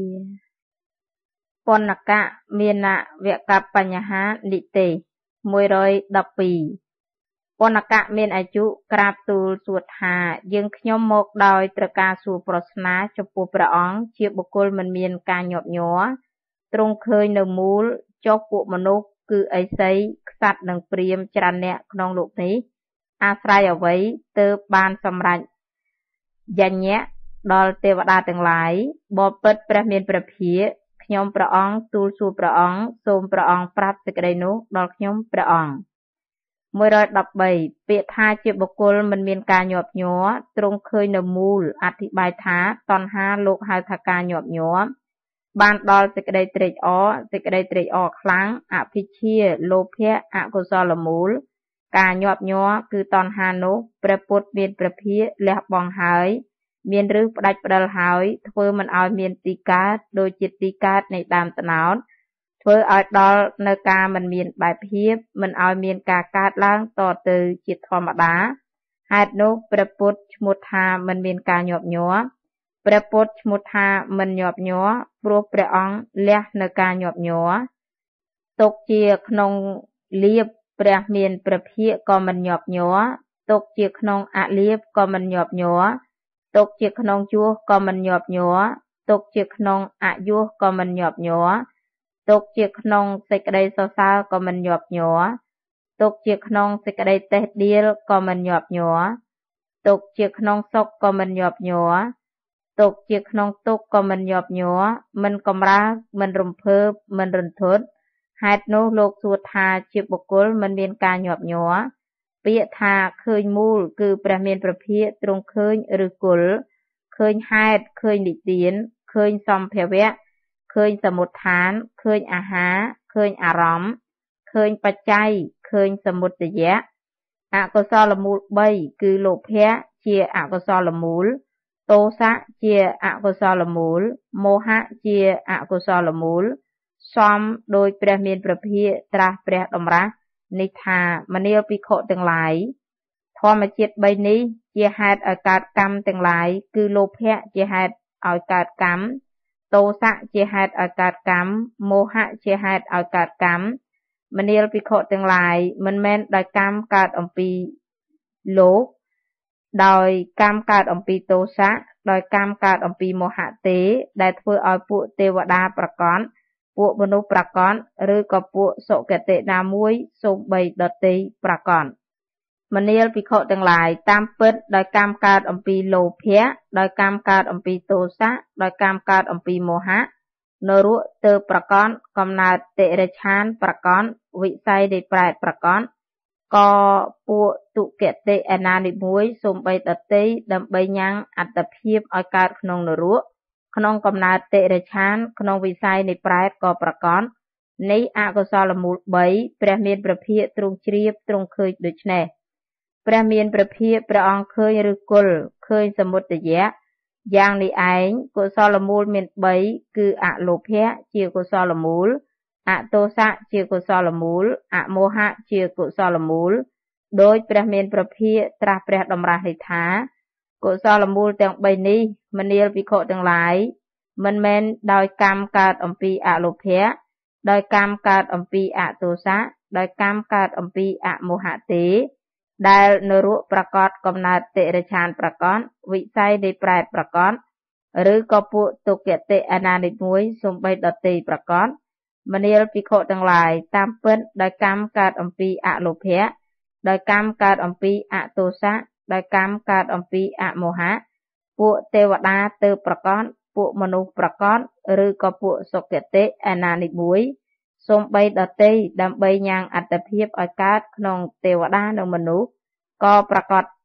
Speaker 1: ពនកៈមានវកបញ្ហានិទេមួយរយដប់ពីរពនកៈមានអាយុក្រាបទូលសួរថាយើងខ្ញុំមកដោយត្រូវការសួរប្រស្នាចំពោះព្រះអង្គជាបុគ្គលមិនមានការញាប់ញ័រទ្រង់ឃើញនៅមូលចុះពួកមនុស្សគឺអីសីខ្សាត់និងព្រាមច្រើនអ្នកក្នុងលោកនេះអាស្រ័យអ្វីទើបបានសម្រេចយញ្ញៈដល់ទេវតាទាំងឡាយបបិទ្ធព្រះមានព្រះភិក្ខខ្ញុំព្រះអង្គទូលសួរព្រះអង្គសូមព្រះអង្គប្រាប់សេចក្តីនោះដល់ខ្ញុំព្រះអង្គមួយរយដប់បីពាក្យថាជាបុគ្គលមិនមានការញាប់ញ័រទ្រង់ឃើញនៅមូលអធិប្បាយថាតណ្ហាលោកហៅថាការញាប់ញ័របានដល់សេចក្តីត្រេកអរសេចក្តីត្រេកអរខ្លាំងអភិជ្ជាលោភៈអកុសលមូលការញាប់ញ័រគឺតណ្ហានោះព្រះពុទ្ធមានព្រះភិក្ខលះបង់ហើយមានឬផ្ដាច់ផ្ដាល់ហើយធ្វើមិនឲ្យមានទីកើតដោយជាទីកើតនៃដើមត្នោតធ្វើឲ្យដល់នៅការមិនមានបែបភាពមិនឲ្យមានការកើតឡើងតទៅជាធម្មតាហេតុនោះព្រះពុទ្ធឈ្មោះថាមិនមានការញាប់ញ័រព្រះពុទ្ធឈ្មោះថាមិនញាប់ញ័រព្រោះព្រះអង្គលះនៅការញាប់ញ័រទុកជាក្នុងលៀបព្រះមានព្រះភិក្ខក៏មិនញាប់ញ័រទុកជាក្នុងអលៀបក៏មិនញាប់ញ័រទុកជាក្នុងយោះក៏មិនញាប់ញ័រទុកជាក្នុងអយោះក៏មិនញាប់ញ័រទុកជាក្នុងសេចក្តីសរសើរក៏មិនញាប់ញ័រទុកជាក្នុងសេចក្តីតេះដៀលក៏មិនញាប់ញ័រទុកជាក្នុងសុខក៏មិនញាប់ញ័រទុកជាក្នុងទុក្ខក៏មិនញាប់ញ័រមិនកំរើកមិនរំភើបមិនរន្ធត់ហេតុនោះលោកសួរថាជាបុគ្គលមិនមានការញាប់ញ័រពាក្យថាឃើញមូលគឺព្រះមានព្រះភិក្ខទ្រង់ឃើញឬគល់ឃើញហេតុឃើញនិទានឃើញសម្ភាវៈឃើញសមុដ្ឋានឃើញអាហារឃើញអារម្មណ៍ឃើញបច្ច័យឃើញសមុត្តយៈអកុសលមូលបីគឺលោភៈជាអកុសលមូលទោសៈជាអកុសលមូលមោហៈជាអកុសលមូលសំដោយព្រះមានព្រះភិក្ខត្រាស់ព្រះតម្រាស់នេះថាមនាលភិក្ខុទាំងឡាយធម្មជាតិបីនេះជាហេតុឲ្យកើតកម្មទាំងឡាយគឺលោភៈជាហេតុឲ្យកើតកម្មទោសៈជាហេតុឲ្យកើតកម្មមោហៈជាហេតុឲ្យកើតកម្មមនាលភិក្ខុទាំងឡាយមិនមែនដោយកម្មកើតអំពីលោកដោយកម្មកើតអំពីទោសៈដោយកម្មកើតអំពីមោហៈទេដែលធ្វើឲ្យពួកទេវតាប្រកបពួកមនុស្សប្រកបឬក៏ពួកសុគតិណាមួយសូម្បីដតីប្រកបមនាលភិក្ខុទាំងឡាយតាមពិតដោយកម្មកើតអំពីលោភៈដោយកម្មកើតអំពីទោសៈដោយកម្មកើតអំពីមោហៈនរៈទើបប្រកបកំណើតតិរិឆានប្រកបវិស័យនៃប្រែតប្រកបក៏ពួកទុគតិអណានិមួយសូម្បីដតីដើម្បីញ៉ាំងអត្តភាពឲ្យកើតក្នុងនរៈក្នុងកំណើតតិរិឆានក្នុងវិស័យនៃប្រែតក៏ប្រកបនៃអកុសលមូលបីព្រះមានព្រះភិក្ខទ្រង់ជ្រាបទ្រង់ឃើញដូច្នេះព្រះមានព្រះភិក្ខព្រះអង្គឃើញឬគល់ឃើញសមុត្តយៈយ៉ាងនេះឯងកុសលមូលមានបីគឺអលោភៈជាកុសលមូលអទោសៈជាកុសលមូលអមោហៈជាកុសលមូលដោយព្រះមានព្រះភិក្ខត្រាស់ព្រះតម្រាស់នេះថាកុសលមូលទាំងបីនេះមនាលភិក្ខុទាំងឡាយមិនមែនដោយកម្មកើតអំពីអលោភៈដោយកម្មកើតអំពីអទោសៈដោយកម្មកើតអំពីអមោហៈទេដែលនរៈប្រកបកំណើតតិរិឆានប្រកបវិស័យនៃប្រែតប្រកបឬក៏ពួកទុគតិអណានិមួយសំបីដតីប្រកបមនាលភិក្ខុទាំងឡាយតាមពិតដោយកម្មកើតអំពីអលោភៈដោយកម្មកើតអំពីអទោសៈដោយកម្មកើតអំពីអមោហៈពួកទេវតាទើបប្រកបពួកមនុស្សប្រកបឬក៏ពួកសុគតិអណានិមួយសូម្បីដតីដើម្បីញ៉ាំងអត្តភាពឲ្យកើតក្នុងទេវតានិងមនុស្សក៏ប្រកប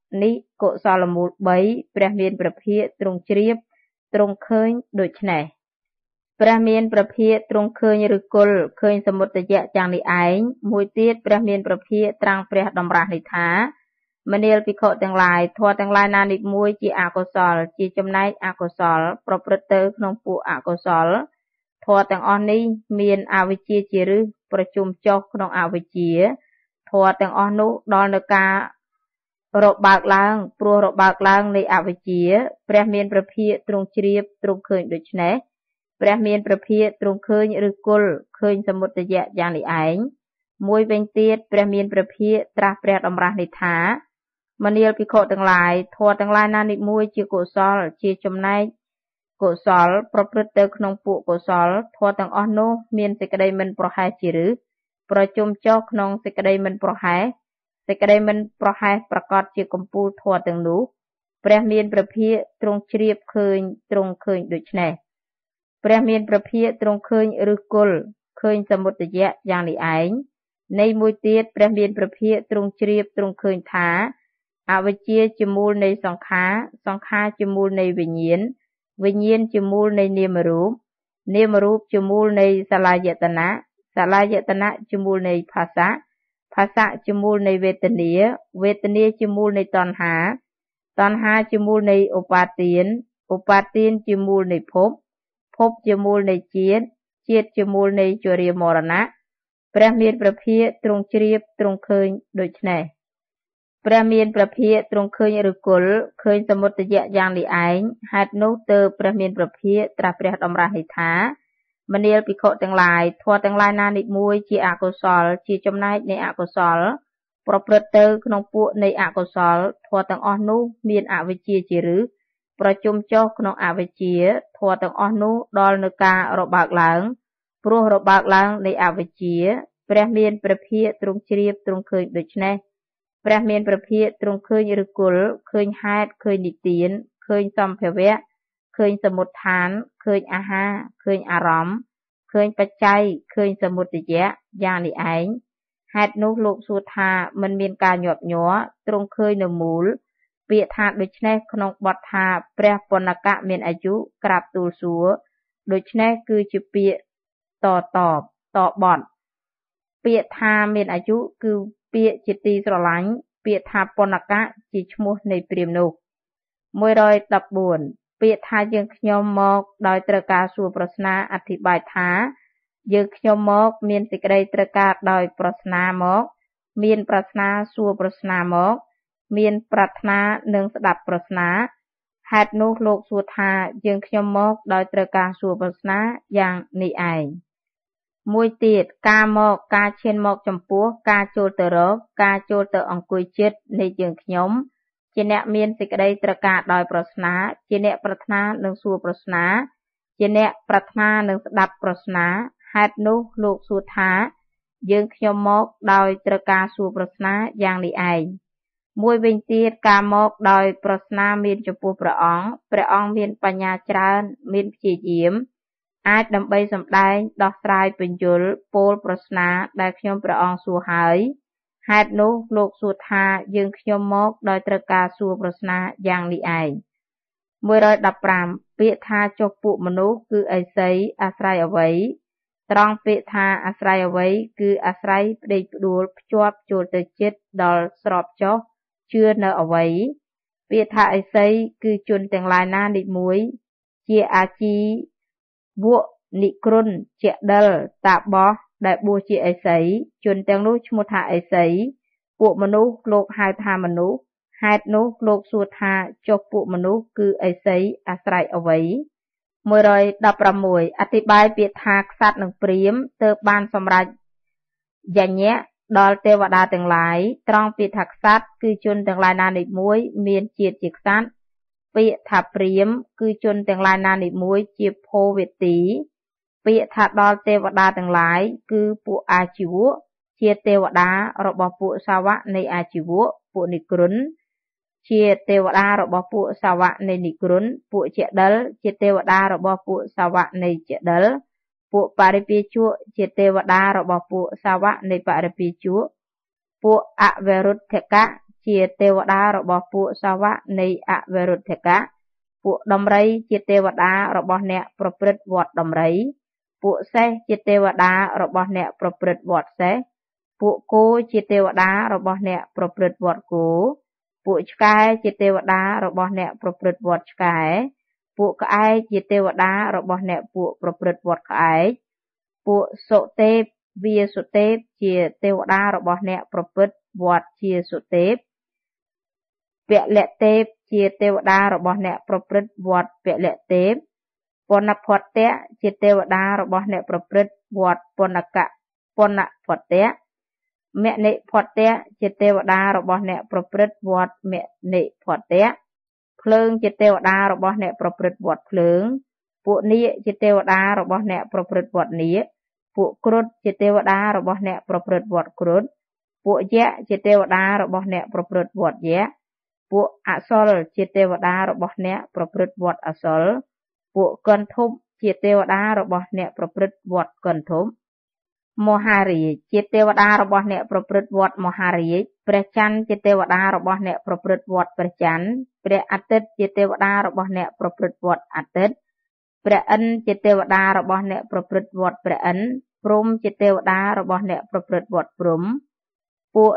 Speaker 1: នេះកុសលមូលបីព្រះមានព្រះភិក្ខទ្រង់ជ្រាបទ្រង់ឃើញដូច្នេះព្រះមានព្រះភិក្ខទ្រង់ឃើញឬគល់ឃើញសមុទ្រយៈយ៉ាងនេះឯងមួយទៀតព្រះមានព្រះភិក្ខត្រាំងព្រះតម្រាស់នេះថាមនាលភិក្ខុទាំងឡាយធម៌ទាំងឡាយណានេះមួយជាអកុសលជាចំណែកអកុសលប្រព្រឹត្តទៅក្នុងពួកអកុសលធម៌ទាំងអស់នេះមានអវិជ្ជាជាឫសប្រជុំចុះក្នុងអវិជ្ជាធម៌ទាំងអស់នោះដល់នៅការរបើកឡើងព្រោះរបើកឡើងនៃអវិជ្ជាព្រះមានព្រះភិក្ខទ្រង់ជ្រាបទ្រង់ឃើញដូច្នេះព្រះមានព្រះភិក្ខទ្រង់ឃើញឬគល់ឃើញសមុទ្រយៈយ៉ាងនេះឯងមួយវិញទៀតព្រះមានព្រះភិក្ខត្រាស់ព្រះតម្រាស់នេះថាមនាលភិក្ខុទាំងឡាយធម៌ទាំងឡាយណានេះមួយជាកុសលជាចំណែកកុសលប្រព្រឹត្តទៅក្នុងពួកកុសលធម៌ទាំងអស់នោះមានសេចក្តីមិនប្រហែសជាឫសប្រជុំចុះក្នុងសេចក្តីមិនប្រហែសសេចក្តីមិនប្រហែសប្រកបជាកំពូលធម៌ទាំងនោះព្រះមានព្រះភិក្ខទ្រង់ជ្រាបឃើញទ្រង់ឃើញដូច្នេះព្រះមានព្រះភិក្ខទ្រង់ឃើញឬគល់ឃើញសមុទ្រយៈយ៉ាងនេះឯងនៃមួយទៀតព្រះមានព្រះភិក្ខទ្រង់ជ្រាបទ្រង់ឃើញថាអវិជ្ជាជាមូលនៃសង្ខារសង្ខារជាមូលនៃវិញ្ញាណវិញ្ញាណជាមូលនៃនាមរូបនាមរូបជាមូលនៃសាលាយតនៈសាលាយតនៈជាមូលនៃភាសាភាសាជាមូលនៃវេទនាវេទនាជាមូលនៃតណ្ហាតណ្ហាជាមូលនៃឧបាទានឧបាទានជាមូលនៃភពភពជាមូលនៃជាតិជាតិជាមូលនៃជរាមរណៈព្រះមានព្រះភិក្ខទ្រង់ជ្រាបទ្រង់ឃើញដូច្នេះព្រះមានព្រះភិក្ខទ្រង់ឃើញឬគល់ឃើញសមុទ្រយៈយ៉ាងនេះឯងហេតុនោះទើបព្រះមានព្រះភិក្ខត្រាស់ព្រះតម្រាស់នេះថាមនាលភិក្ខុទាំងឡាយធម៌ទាំងឡាយណានេះមួយជាអកុសលជាចំណែកនៃអកុសលប្រព្រឹត្តទៅក្នុងពួកនៃអកុសលធម៌ទាំងអស់នោះមានអវិជ្ជាជាឫសប្រជុំចុះក្នុងអវិជ្ជាធម៌ទាំងអស់នោះដល់នៅការរបើកឡើងព្រោះរបើកឡើងនៃអវិជ្ជាព្រះមានព្រះភិក្ខទ្រង់ជ្រាបទ្រង់ឃើញដូច្នេះព្រះមានព្រះភិក្ខទ្រង់ឃើញឬគល់ឃើញហេតុឃើញនិទានឃើញសម្ភាវៈឃើញសមុฏដ្ឋានឃើញអាហារឃើញអារម្មណ៍ឃើញបច្ច័យឃើញសមុទ្រយៈយ៉ាងនេះឯងហេតុនោះលោកសួរថាមិនមានការញាប់ញ័រទ្រង់ឃើញនៅមូលពាក្យថាដូច្នេះក្នុងបទថាព្រះពន្ធកៈមានអាយុក្រាបទូលសួរដូច្នេះគឺជាពាក្យតតបតបត់ពាក្យថាមានអាយុគឺពាក្យជាទីស្រឡាញ់ពាក្យថាពន្ធកៈជាឈ្មោះនៃព្រាហ្មណ៍នោះមួយរយដប់បួនពាក្យថាយើងខ្ញុំមកដោយត្រូវការសួរប្រស្នាអធិប្បាយថាយើងខ្ញុំមកមានសេចក្តីត្រូវការដោយប្រស្នាមកមានប្រាថ្នាសួរប្រស្នាមកមានប្រាថ្នានឹងស្ដាប់ប្រស្នាហេតុនោះលោកសួរថាយើងខ្ញុំមកដោយត្រូវការសួរប្រស្នាយ៉ាងនេះឯងមួយទៀតការមកការឈានមកចំពោះការចូលទៅរកការចូលទៅអង្គុយជិតនៃយើងខ្ញុំជាអ្នកមានសេចក្តីត្រូវការដោយប្រស្នាជាអ្នកប្រាថ្នានឹងសួរប្រស្នាជាអ្នកប្រាថ្នានឹងស្ដាប់ប្រស្នាហេតុនោះលោកសួរថាយើងខ្ញុំមកដោយត្រូវការសួរប្រស្នាយ៉ាងនេះឯងមួយវិញទៀតការមកដោយប្រស្នាមានចំពោះព្រះអង្គព្រះអង្គមានបញ្ញាច្រើនមានព្យាយាមអាចដើម្បីសម្ដែងដោះស្រាយបញ្យលពោលប្រស្នាដែលខ្ញុំព្រះអង្គសួរហើយហេតុនោះលោកសួរថាយើងខ្ញុំមកដោយត្រូវការសួរប្រស្នាយ៉ាងនេះឯងមួយរយដប់ប្រាំពាក្យថាចុះពួកមនុស្សគឺឥសីអាស្រ័យអ្វីត្រង់ពាក្យថាអាស្រ័យអ្វីគឺអាស្រ័យផ្ដេកផ្ដួលភ្ជាប់ចូលទៅចិត្តដល់ស្របចុះជឿនៅអ្វីពាក្យថាឥសីគឺជនទាំងឡាយណានេះមួយជាអាជីវកនិគ្រុនជាដិលតាបោះដែលបួសជាឥសីជនទាំងនោះឈ្មោះថាឥសីពួកមនុស្សលោកហៅថាមនុស្សហេតុនោះលោកសួរថាចុះពួកមនុស្សគឺឥសីអាស្រ័យអ្វីមួយរយដប់ប្រាំមួយអธิบายពាក្យថាក្សត្រនិងព្រាហ្មណ៍ទើបបានសម្រេចយញ្ញៈដល់ទេវតាទាំងឡាយត្រង់ពាក្យថាក្សត្រគឺជនទាំងឡាយណានេះមួយមានជាតិជាក្សត្រពាក្យថាព្រាហ្មណ៍គឺជនទាំងឡាយណានេះមួយជាភោវទីពាក្យថាដល់ទេវតាទាំងឡាយគឺពួកអាជីវកជាទេវតារបស់ពួកសាវកនៃអាជីវកពួកនិគ្រុនជាទេវតារបស់ពួកសាវកនៃនិគ្រុនពួកជាដិលជាទេវតារបស់ពួកសាវកនៃជាដិលពួកបរិពាជកជាទេវតារបស់ពួកសាវកនៃបរិពាជកពួកអវរុទ្ធកៈ chia tê vợ đá rồi bỏ phụ sao vạ này ạ về rụt thề cả phụ đầm rấy chia tê vợ đá rồi bỏ nẹ pro prết vọt đầm rấy phụ xe chia tê vợ đá rồi bỏ nẹ pro prết vọt xe phụ cô chia tê vợ đá rồi bỏ nẹ pro prết vọt cô phụ cái chia tê vợ đá rồi bỏ nẹ pro prết vọt cái phụ cái chia tê vợ đá rồi bỏ nẹ phụ pro prết vọt cái phụ sổ tê vía sổ tê chia tê vợ đá rồi bỏ nẹ pro prết vọt chia sổ tê vẽ lệ tê chia tê vợ đá rồi bỏ nẹ pro prết vọt vẽ lệ tê pon nạp phật té chia tê vợ đá rồi bỏ nẹ pro prết vọt pon nạp cả pon nạp phật té mẹ nệ phật té chia tê vợ đá rồi bỏ nẹ pro prết vọt mẹ nệ phật té phượng chia tê vợ đá rồi bỏ nẹ pro prết vọt phượng phụ nia chia tê vợ đá rồi bỏ nẹ pro prết vọt nia phụ cốt chia tê vợ đá rồi bỏ nẹ pro prết vọt cốt phụ dạ chia tê vợ đá rồi bỏ nẹ pro prết vọt dạ phụ ạ sol chia tê vợ đá rồi bỏ nẹ pro prết vọt ạ sol phụ cơn thum chia tê vợ đá rồi bỏ nẹ pro prết vọt cơn thum mô hà rì chia tê vợ đá rồi bỏ nẹ pro prết vọt mô hà rì pre chan chia tê vợ đá rồi bỏ nẹ pro prết vọt pre chan pre át tết chia tê vợ đá rồi bỏ nẹ pro prết vọt át tết pre ân chia tê vợ đá rồi bỏ nẹ pro prết vọt pre ân prum chia tê vợ đá rồi bỏ nẹ pro prết vọt prum phụ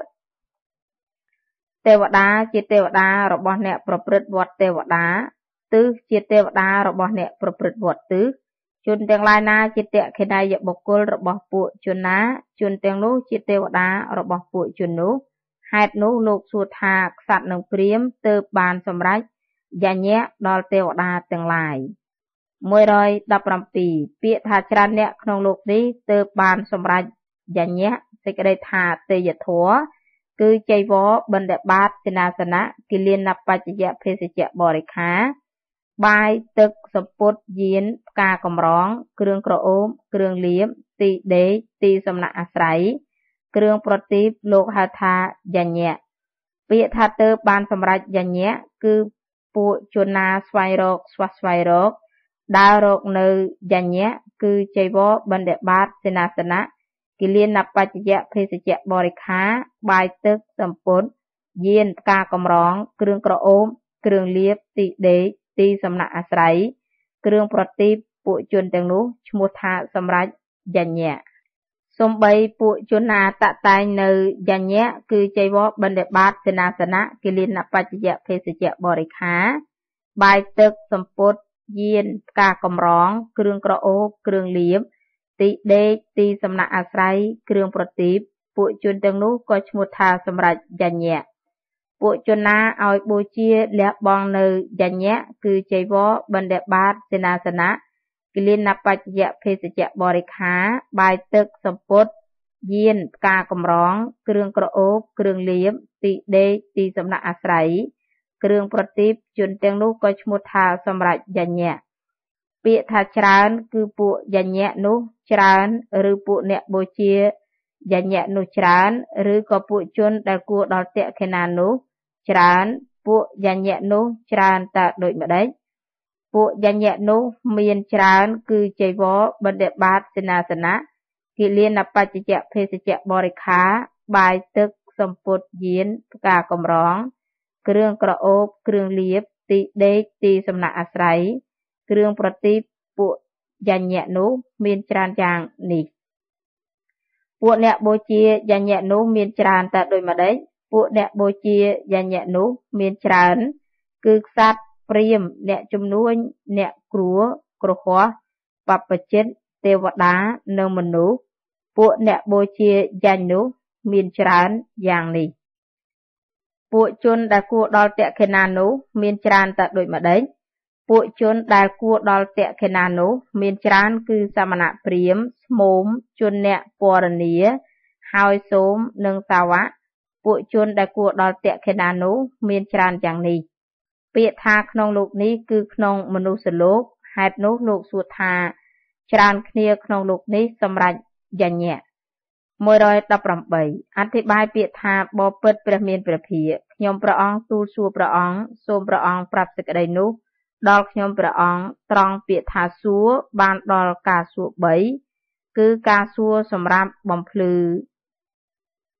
Speaker 1: tê vợ đá chia tê vợ đá rồi bỏ nẹ pro prết vọt tê vợ đá tứ chia tê vợ đá rồi bỏ nẹ pro prết vọt tứ chun tiếng lai na chia tê khi này dạy bọc côn rồi bỏ phụ chun ná chun tiếng nú chia tê vợ đá rồi bỏ phụ chun nú hạt nú lục suốt hà sạt nông priếm từ bàn sầm rách gia nhẹ đo tê vợ đá tiếng lai môi rồi đập làm pì bịa thà tràn nhẹក្នុងលោកនេះទើបបានសម្រេចយ៉ាញ់សេចក្តីថាទេយធัวគឺចៃវរបណ្ឌបាតសេនាសនៈគិលានបច្ចយៈភេសជ្ជៈបរិខាបាយទឹកសម្ពុតយានផ្កាកម្រងគ្រឿងក្រអូបគ្រឿងលៀបទីដេកទីសំណាក់អាស្រ័យគ្រឿងប្រទីបលោកហៅថាយ៉ាញ់ពាក្យថាទើបបានសម្រេចយ៉ាញ់គឺពួកជនណាស្វែងរកស្វះស្វែងរកដើររកនៅយ៉ាញ់គឺចៃវរបណ្ឌបាតសេនាសនៈគិលានបច្ចយៈភេសជ្ជៈបរិខាបាយទឹកសម្ពុតយានផ្កាកម្រងគ្រឿងក្រអូបគ្រឿងលៀបទីដេកទីសំណាក់អាស្រ័យគ្រឿងប្រទីបពួកជនទាំងនោះឈ្មោះថាសម្រេចយ៉ាញ់សំបីពួកជនណាតតែងនៅយ៉ាញ់គឺចៃវរបណ្ឌបាតសេនាសនៈគិលានបច្ចយៈភេសជ្ជៈបរិខាបាយទឹកសម្ពុតយានផ្កាកម្រងគ្រឿងក្រអូបគ្រឿងលៀបទីដេកទីសំណាក់អាស្រ័យគ្រឿងប្រទីបពួកជនទាំងនោះក៏ឈ្មោះថាសម្រេចយ៉ាញ់ពួកជនណាឲ្យបូជាលះបង់នៅយ៉ាញ់គឺចៃវរបណ្ឌបាតសេនាសនៈគិលានបច្ចយៈភេសជ្ជៈបរិខាបាយទឹកសម្ពុតយានផ្កាកម្រងគ្រឿងក្រអូបគ្រឿងលៀបទីដេកទីសំណាក់អាស្រ័យគ្រឿងប្រទីបជនទាំងនោះក៏ឈ្មោះថាសម្រេចយ៉ាញ់ពាក្យថាច្រើនគឺពួកយ៉ាញ់នោះច្រើនឬពួកអ្នកបូជាយ៉ាញ់នោះច្រើនឬក៏ពួកជនដែលគួរដល់តេខេណានោះច្រើនពួកយ៉ាញ់នោះច្រើនតើដូចម្ដេចពួកយ៉ាញ់នោះមានច្រើនគឺចៃវរបណ្ឌបាតសេនាសនៈគិលានបច្ចយៈភេសជ្ជៈបរិខាបាយទឹកសម្ពុតយានផ្កាកម្រងគ្រឿងក្រអូបគ្រឿងលៀបទីដេកទីសំណាក់អាស្រ័យគ្រឿងប្រទីបពួកយ៉ាញ់នោះមានច្រើនយ៉ាងនេះពួកអ្នកបូជាយ៉ាញ់នោះមានច្រើនតើដូចម្ដេចពួកអ្នកបូជាយ៉ាញ់នោះមានច្រើនគឺក្សត្រព្រាហ្មណ៍អ្នកជំនួញអ្នកគ្រួគ្រហស្ថបព្វជិតទេវតានិងមនុស្សពួកអ្នកបូជាយ៉ាញ់នោះមានច្រើនយ៉ាងនេះពួកជនដែលគួរដល់តេខេណានោះមានច្រើនតើដូចម្ដេចពួកជនដែលគួរដល់តេខេណានោះមានច្រើនគឺសមណៈព្រាហ្មណ៍ស្មោមជនអ្នកពរនីហើយសូមនិងសាវកពួកជនដែលគួរដល់តេខេណានោះមានច្រើនយ៉ាងនេះពាក្យថាក្នុងលោកនេះគឺក្នុងមនុស្សលោកហេតុនោះលោកសួរថាច្រើនគ្នាក្នុងលោកនេះសម្រាប់យ៉ាញ់មួយរយដប់ប្រាំបីអធិប្បាយពាក្យថាបបិទ្ធព្រះមានព្រះភិក្ខខ្ញុំព្រះអង្គទូលសួរព្រះអង្គសូមព្រះអង្គប្រាប់សេចក្តីនោះដល់ខ្ញុំព្រះអង្គត្រង់ពាក្យថាសួរបានដល់ការសួរបីគឺការសួរសម្រាប់បំភ្លឺ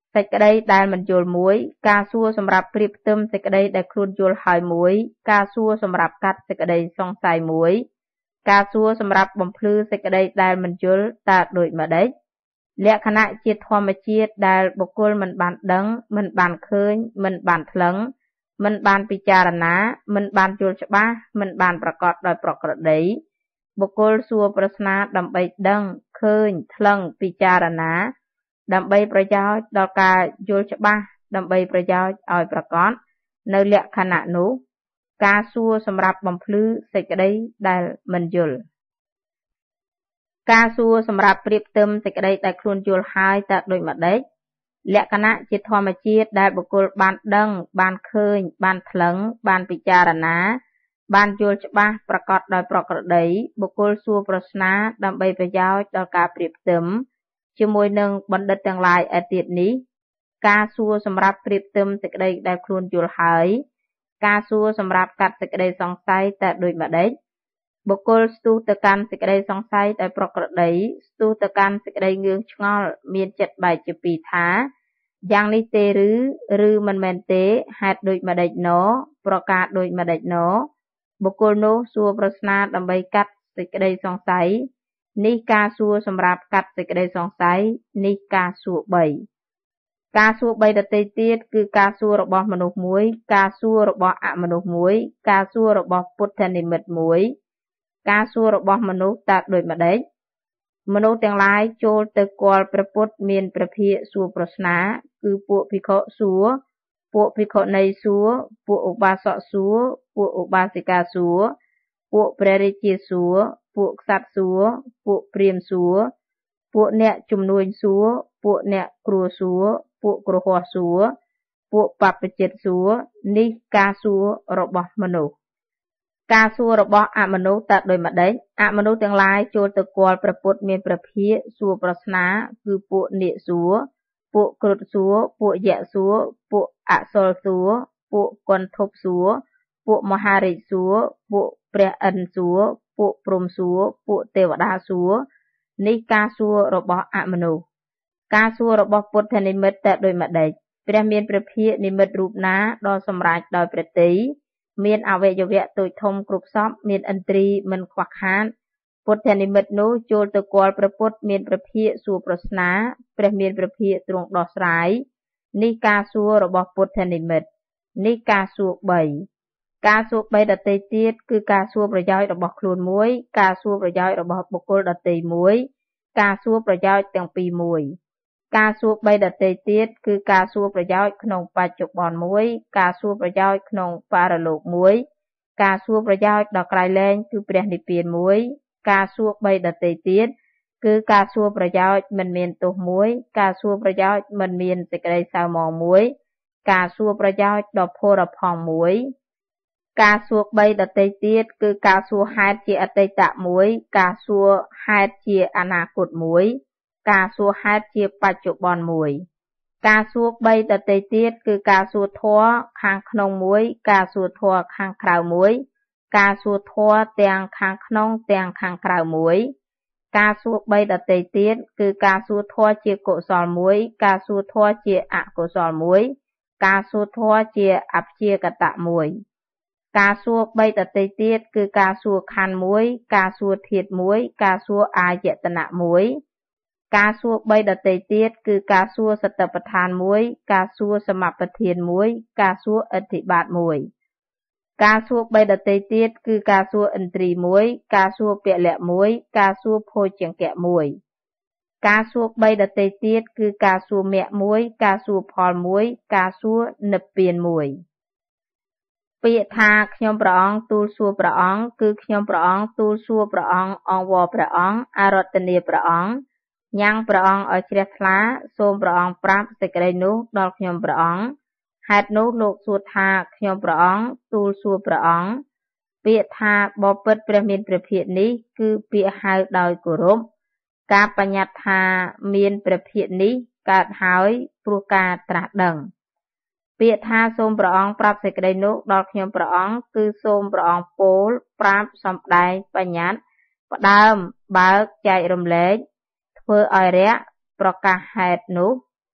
Speaker 1: សេចក្តីដែលមិនយល់មួយការសួរសម្រាប់ប្រៀបផ្ទឹមសេចក្តីដែលខ្លួនយល់ហើយមួយការសួរសម្រាប់កាត់សេចក្តីសង្ស័យមួយការសួរសម្រាប់បំភ្លឺសេចក្តីដែលមិនយល់តើដូចម្តេចលក្ខណៈជាធម្មជាតិដែលបុគ្គលមិនបានដឹងមិនបានឃើញមិនបានថ្លឹងមិនបានពិចារណាមិនបានយល់ច្បាស់មិនបានប្រកបដោយប្រក្រតីបុគ្គលសួរប្រស្នាដើម្បីដឹងឃើញថ្លឹងពិចារណាដើម្បីប្រយោជន៍ដល់ការយល់ច្បាស់ដើម្បីប្រយោជន៍ឲ្យប្រកបនៅលក្ខណៈនោះការសួរសម្រាប់បំភ្លឺសេចក្តីដែលមិនយល់ការសួរសម្រាប់ប្រៀបផ្ទឹមសេចក្តីដែលខ្លួនយល់ហើយតើដូចម្តេចលក្ខណៈជាធម្មជាតិដែលបុគ្គលបានដឹងបានឃើញបានថ្លឹងបានពិចារណាបានយល់ច្បាស់ប្រកបដោយប្រក្រតីបុគ្គលសួរប្រស្នាដើម្បីប្រយោជន៍ដល់ការប្រៀបផ្ទឹមជាមួយនឹងបណ្ឌិតទាំងឡាយឯទៀតនេះការសួរសម្រាប់ប្រៀបផ្ទឹមសេចក្តីដែលខ្លួនយល់ហើយការសួរសម្រាប់កាត់សេចក្តីសង្ស័យតើដូចម្តេចបុគ្គលស្ទុះទៅកាន់សេចក្តីសង្ស័យដោយប្រក្រតីស្ទុះទៅកាន់សេចក្តីងឿងឆ្ងល់មានចិត្តបែកជាពីរថាយ៉ាងនេះទេឬឬមិនមែនទេហេតុដូចម្តេចណប្រការដូចម្តេចណបុគ្គលនោះសួរប្រស្នាដើម្បីកាត់សេចក្តីសង្ស័យនេះការសួរសម្រាប់កាត់សេចក្តីសង្ស័យនេះការសួរបីការសួរបីដទៃទៀតគឺការសួររបស់មនុស្សមួយការសួររបស់អមនុស្សមួយការសួររបស់ពុទ្ធនិមិត្តមួយការសួររបស់មនុស្សតើដូចម្តេចមនុស្សទាំងឡាយចូលទៅគាល់ព្រះពុទ្ធមានព្រះភិក្ខសួរប្រស្នាគឺពួកភិក្ខុសួរពួកភិក្ខុនីសួរពួកឧបាសកសួរពួកឧបាសិកាសួរពួកព្រះរាជាសួរពួកក្សត្រសួរពួកព្រាហ្មណ៍សួរពួកអ្នកជំនួញសួរពួកអ្នកគ្រួសួរពួកគ្រហស្ថសួរពួកបព្វជិតសួរនេះការសួររបស់មនុស្សការសួររបស់អមនុស្សតើដូចម្តេចអមនុស្សទាំងឡាយចូលទៅគាល់ព្រះពុទ្ធមានព្រះភិក្ខសួរប្រស្នាគឺពួកនាគសួរពួកគ្រុឌសួរពួកយក្សសួរពួកអសុរសួរពួកគន្ធពសួរពួកមហារាជសួរពួកព្រះឥន្ទសួរពួកព្រហ្មសួរពួកទេវតាសួរនេះការសួររបស់អមនុស្សការសួររបស់ពុទ្ធនិមិត្តតើដូចម្តេចព្រះមានព្រះភិក្ខនិមិត្តរូបណាដ៏សម្រេចដោយព្រះទ័យមានអវយវៈតូចធំគ្រប់សពមានឥន្ទ្រីមិនខ្វះខាតពុទ្ធនិមិត្តនោះចូលទៅគាល់ព្រះពុទ្ធមានព្រះភិក្ខសួរប្រស្នាព្រះមានព្រះភិក្ខទ្រង់ដោះស្រាយនេះការសួររបស់ពុទ្ធនិមិត្តនេះការសួរបីការសួរបីដទៃទៀតគឺការសួរប្រយោជន៍របស់ខ្លួនមួយការសួរប្រយោជន៍របស់បុគ្គលដទៃមួយការសួរប្រយោជន៍ទាំងពីរមួយការសួរបីដទៃទៀតគឺការសួរប្រយោជន៍ក្នុងបច្ចុប្បន្នមួយការសួរប្រយោជន៍ក្នុងបរលោកមួយការសួរប្រយោជន៍ដល់ក្រៃលែងគឺព្រះនិព្វានមួយការសួរបីដទៃទៀតគឺការសួរប្រយោជន៍មិនមានទោសមួយការសួរប្រយោជន៍មិនមានសេចក្តីសៅហ្មងមួយការសួរប្រយោជន៍ដល់ភោរផង់មួយការសួរបីដទៃទៀតគឺការសួរហេតុជាអតីតមួយការសួរហេតុជាអនាគតមួយការសួរហេតុជាបច្ចុប្បន្នមួយការសួរបីដទៃទៀតគឺការសួរធម៌ខាងក្នុងមួយការសួរធម៌ខាងក្រៅមួយការសួរធម៌ទាំងខាងក្នុងទាំងខាងក្រៅមួយការសួរបីដទៃទៀតគឺការសួរធម៌ជាកុសលមួយការសួរធម៌ជាអកុសលមួយការសួរធម៌ជាអព្យាកតៈមួយការសួរបីដទៃទៀតគឺការសួរខណ្ឌមួយការសួរធាតុមួយការសួរអាយតនៈមួយការសួរបីដទៃទៀតគឺការសួរសតិប្បដ្ឋានមួយការសួរសមប្បធានមួយការសួរអិទ្ធិបាតមួយការសួរបីដទៃទៀតគឺការសួរឥន្ទ្រីមួយការសួរពលៈមួយការសួរភោជង្គៈមួយការសួរបីដទៃទៀតគឺការសួរមគ្គមួយការសួរផលមួយការសួរនិព្វានមួយពាក្យថាខ្ញុំព្រះអង្គទូលសួរព្រះអង្គគឺខ្ញុំព្រះអង្គទូលសួរព្រះអង្គអង្វរព្រះអង្គអារាធនាព្រះអង្គញ៉ាំងព្រះអង្គឲ្យជ្រះថ្លាសូមព្រះអង្គប្រាប់សេចក្តីនោះដល់ខ្ញុំព្រះអង្គហេតុនោះលោកសួរថាខ្ញុំព្រះអង្គទូលសួរព្រះអង្គពាក្យថាបបិទ្ធព្រះមានព្រះភិក្ខនេះគឺពាក្យហៅដោយគោរពការបញ្ញត្តិថាមានព្រះភិក្ខនេះកើតហើយព្រោះការត្រាស់ដឹងពាក្យថាសូមព្រះអង្គប្រាប់សេចក្តីនោះដល់ខ្ញុំព្រះអង្គគឺសូមព្រះអង្គពោលប្រាប់សម្ដែងបញ្ញត្តិផ្ដើមបើកចែករំលែកធ្វើឲ្យរយៈប្រកាសហេតុនោះ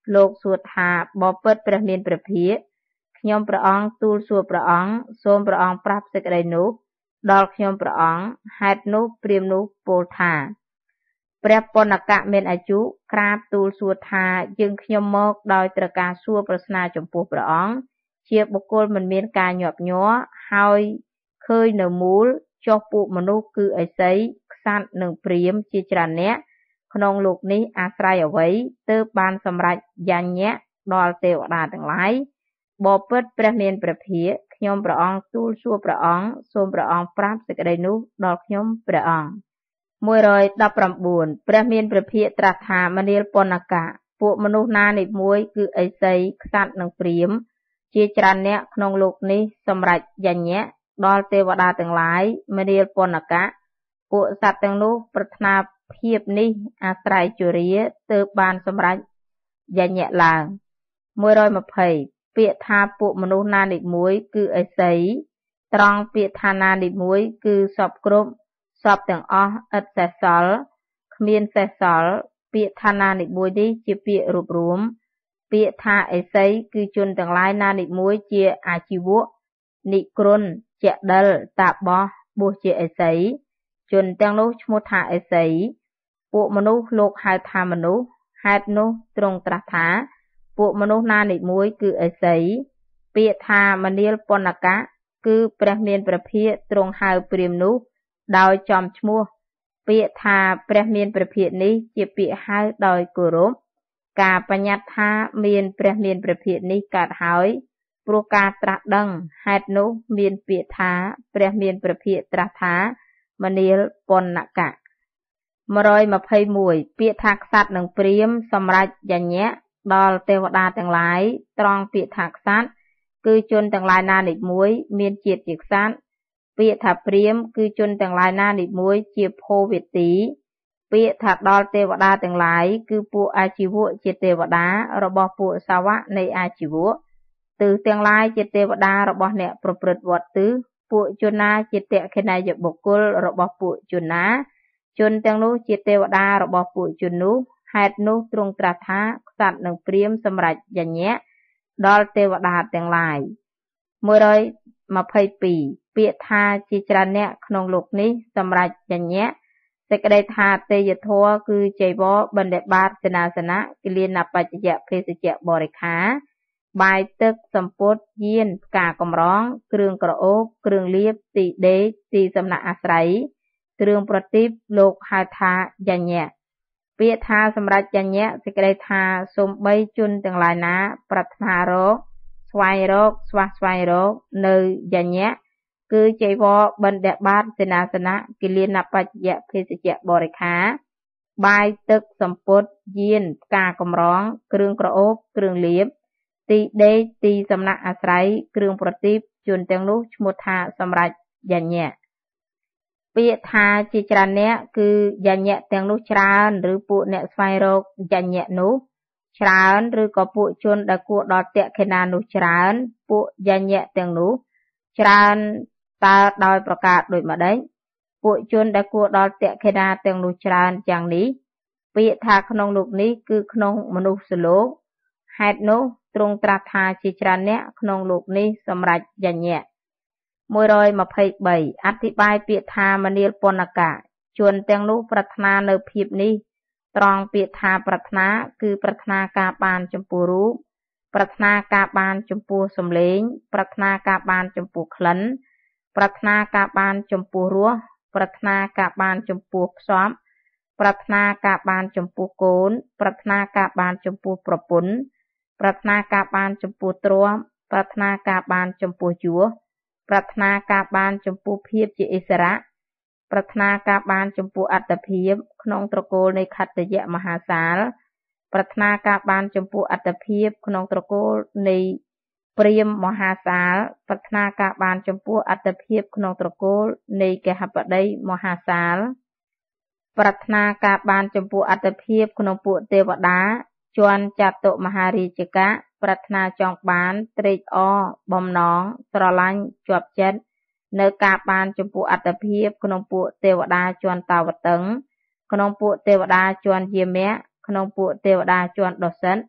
Speaker 1: លោកសួរថាបបិទ្ធព្រះមានព្រះភិក្ខខ្ញុំព្រះអង្គទូលសួរព្រះអង្គសូមព្រះអង្គប្រាប់សេចក្តីនោះដល់ខ្ញុំព្រះអង្គហេតុនោះព្រាហ្មណ៍នោះពោលថាព្រះពនកៈមានអាយុក្រាបទូលសួរថាយើងខ្ញុំមកដោយត្រូវការសួរប្រស្នាចំពោះព្រះអង្គជាបុគ្គលមិនមានការញាប់ញ័រហើយឃើញនៅមូលចុះពួកមនុស្សគឺឥសីក្សត្រនិងព្រាហ្មណ៍ជាច្រើនអ្នកក្នុងលោកនេះអាស្រ័យអ្វីទើបបានសម្រេចយ៉ាញ់ដល់ទេវតាទាំងឡាយបបិទ្ធព្រះមានព្រះភិក្ខខ្ញុំព្រះអង្គទូលសួរព្រះអង្គសូមព្រះអង្គប្រាប់សេចក្តីនោះដល់ខ្ញុំព្រះអង្គមួយរយដប់ប្រាំបួនព្រះមានព្រះភិក្ខត្រាស់ថាមនាលពនកៈពួកមនុស្សណានីមួយគឺឥសីក្សត្រនិងព្រាហ្មណ៍ជាច្រើនអ្នកក្នុងលោកនេះសម្រេចយ៉ាញ់ដល់ទេវតាទាំងឡាយមនាលពនកៈពួកសត្វទាំងនោះប្រាថ្នាភាពនេះអាស្រ័យជរាទើបបានសម្រេចយ៉ាញ់ឡើងមួយរយម្ភៃពាក្យថាពួកមនុស្សណានីមួយគឺឥសីត្រង់ពាក្យថាណានីមួយគឺសពគ្រប់សពទាំងអស់ឥតសេសសល់គ្មានសេសសល់ពាក្យថាណានីមួយនេះជាពាក្យរួបរួមពាក្យថាឥសីគឺជនទាំងឡាយណានីមួយជាអាជីវកនិក្រុនជាដិលតាបោះបួសជាឥសីជនទាំងនោះឈ្មោះថាឥសីពួកមនុស្សលោកហៅថាមនុស្សហេតុនោះទ្រង់ត្រាស់ថាពួកមនុស្សណានីមួយគឺឥសីពាក្យថាមនាលពនកៈគឺព្រះមានព្រះភិក្ខទ្រង់ហៅព្រាហ្មណ៍នោះដោយចំឈ្មោះពាក្យថាព្រះមានព្រះភិក្ខនេះជាពាក្យហៅដោយគោរពការបញ្ញត្តិថាមានព្រះមានព្រះភិក្ខនេះកើតហើយព្រោះការត្រាស់ដឹងហេតុនោះមានពាក្យថាព្រះមានព្រះភិក្ខត្រាស់ថាមនាលពនកៈមួយរយម្ភៃមួយពាក្យថាក្សត្រនិងព្រាហ្មណ៍សម្រេចយ៉ាញ់ដល់ទេវតាទាំងឡាយត្រង់ពាក្យថាក្សត្រគឺជនទាំងឡាយណានីមួយមានជាតិជាក្សត្រពាក្យថាព្រាហ្មណ៍គឺជនទាំងឡាយណានីមួយជាភោវទីពាក្យថាដល់ទេវតាទាំងឡាយគឺពួកអាជីវកជាទេវតារបស់ពួកសាវកនៃអាជីវកទិសទាំងឡាយជាទេវតារបស់អ្នកប្រព្រឹត្តវត្តទិសពួកជនណាជាតក្កិណយបុគ្គលរបស់ពួកជនណាជនទាំងនោះជាទេវតារបស់ពួកជននោះហេតុនោះទ្រង់ត្រាស់ថាក្សត្រនិងព្រាហ្មណ៍សម្រេចយ៉ាញ់ដល់ទេវតាទាំងឡាយមួយរយម្ភៃពីរពាក្យថាជាច្រើនអ្នកក្នុងលោកនេះសម្រេចយ៉ាញ់សេចក្តីថាទេយធម៌គឺចៃវរបណ្ឌបាតសេនាសនៈគិលានបច្ចយៈភេសជ្ជៈបរិខាបាយទឹកសម្ពុតយានផ្កាកំរងគ្រឿងក្រអូបគ្រឿងលាបទីដេកទីសំណាក់អាស្រ័យគ្រឿងប្រទីបលោកហៅថាយ៉ាញ់ពាក្យថាសម្រាប់យ៉ាញ់សេចក្តីថាសូម្បីជនទាំងឡាយណាប្រាថ្នារកស្វែងរកស្វះស្វែងរកនៅយ៉ាញ់គឺចៃវរបណ្ឌបាតសេនាសនៈគិលានបច្ចយៈភេសជ្ជៈបរិខាបាយទឹកសម្ពុតយានផ្កាកំរងគ្រឿងក្រអូបគ្រឿងលាបទីដេកទីសំណាក់អាស្រ័យគ្រឿងប្រទីបជនទាំងនោះឈ្មោះថាសម្រេចយ៉ាញ់ពាក្យថាជាច្រើនអ្នកគឺយ៉ាញ់ទាំងនោះច្រើនឬពួកអ្នកស្វែងរកយ៉ាញ់នោះច្រើនឬក៏ពួកជនដែលគួរដល់តក្កិណានោះច្រើនពួកយ៉ាញ់ទាំងនោះច្រើនតើដោយប្រការដូចម្ដេចពួកជនដែលគួរដល់តក្កិណាទាំងនោះច្រើនយ៉ាងនេះពាក្យថាក្នុងលោកនេះគឺក្នុងមនុស្សលោកហេតុនោះទ្រង់ត្រាស់ថាជាច្រើនអ្នកក្នុងលោកនេះសម្រេចយ៉ាញ់មួយរយម្ភៃបីអធិប្បាយពាក្យថាមនាលពនកៈជនទាំងនោះប្រាថ្នានៅភាពនេះត្រង់ពាក្យថាប្រាថ្នាគឺប្រាថ្នាការបានចំពោះរូបប្រាថ្នាការបានចំពោះសម្លេងប្រាថ្នាការបានចំពោះក្លិនប្រាថ្នាការបានចំពោះរសប្រាថ្នាការបានចំពោះផ្សំប្រាថ្នាការបានចំពោះកូនប្រាថ្នាការបានចំពោះប្រពន្ធប្រាថ្នាការបានចំពោះទ្រព្យប្រាថ្នាការបានចំពោះយសប្រាថ្នាការបានចំពោះភាពជាឥស្សរៈប្រាថ្នាការបានចំពោះអត្តភាពក្នុងត្រកូលនៃខត្តយៈមហាសាលប្រាថ្នាការបានចំពោះអត្តភាពក្នុងត្រកូលនៃព្រាហ្មណ៍មហាសាលប្រាថ្នាការបានចំពោះអត្តភាពក្នុងត្រកូលនៃកហបតីមហាសាលប្រាថ្នាការបានចំពោះអត្តភាពក្នុងពួកទេវតាជាន់ចតុមហារាជកៈប្រាថ្នាចង់បានត្រេកអរបំណងស្រឡាញ់ជាប់ចិត្តនៅការបានចំពោះអត្តភាពក្នុងពួកទេវតាជាន់តាវតឹងក្នុងពួកទេវតាជាន់យាមៈក្នុងពួកទេវតាជាន់ដសិត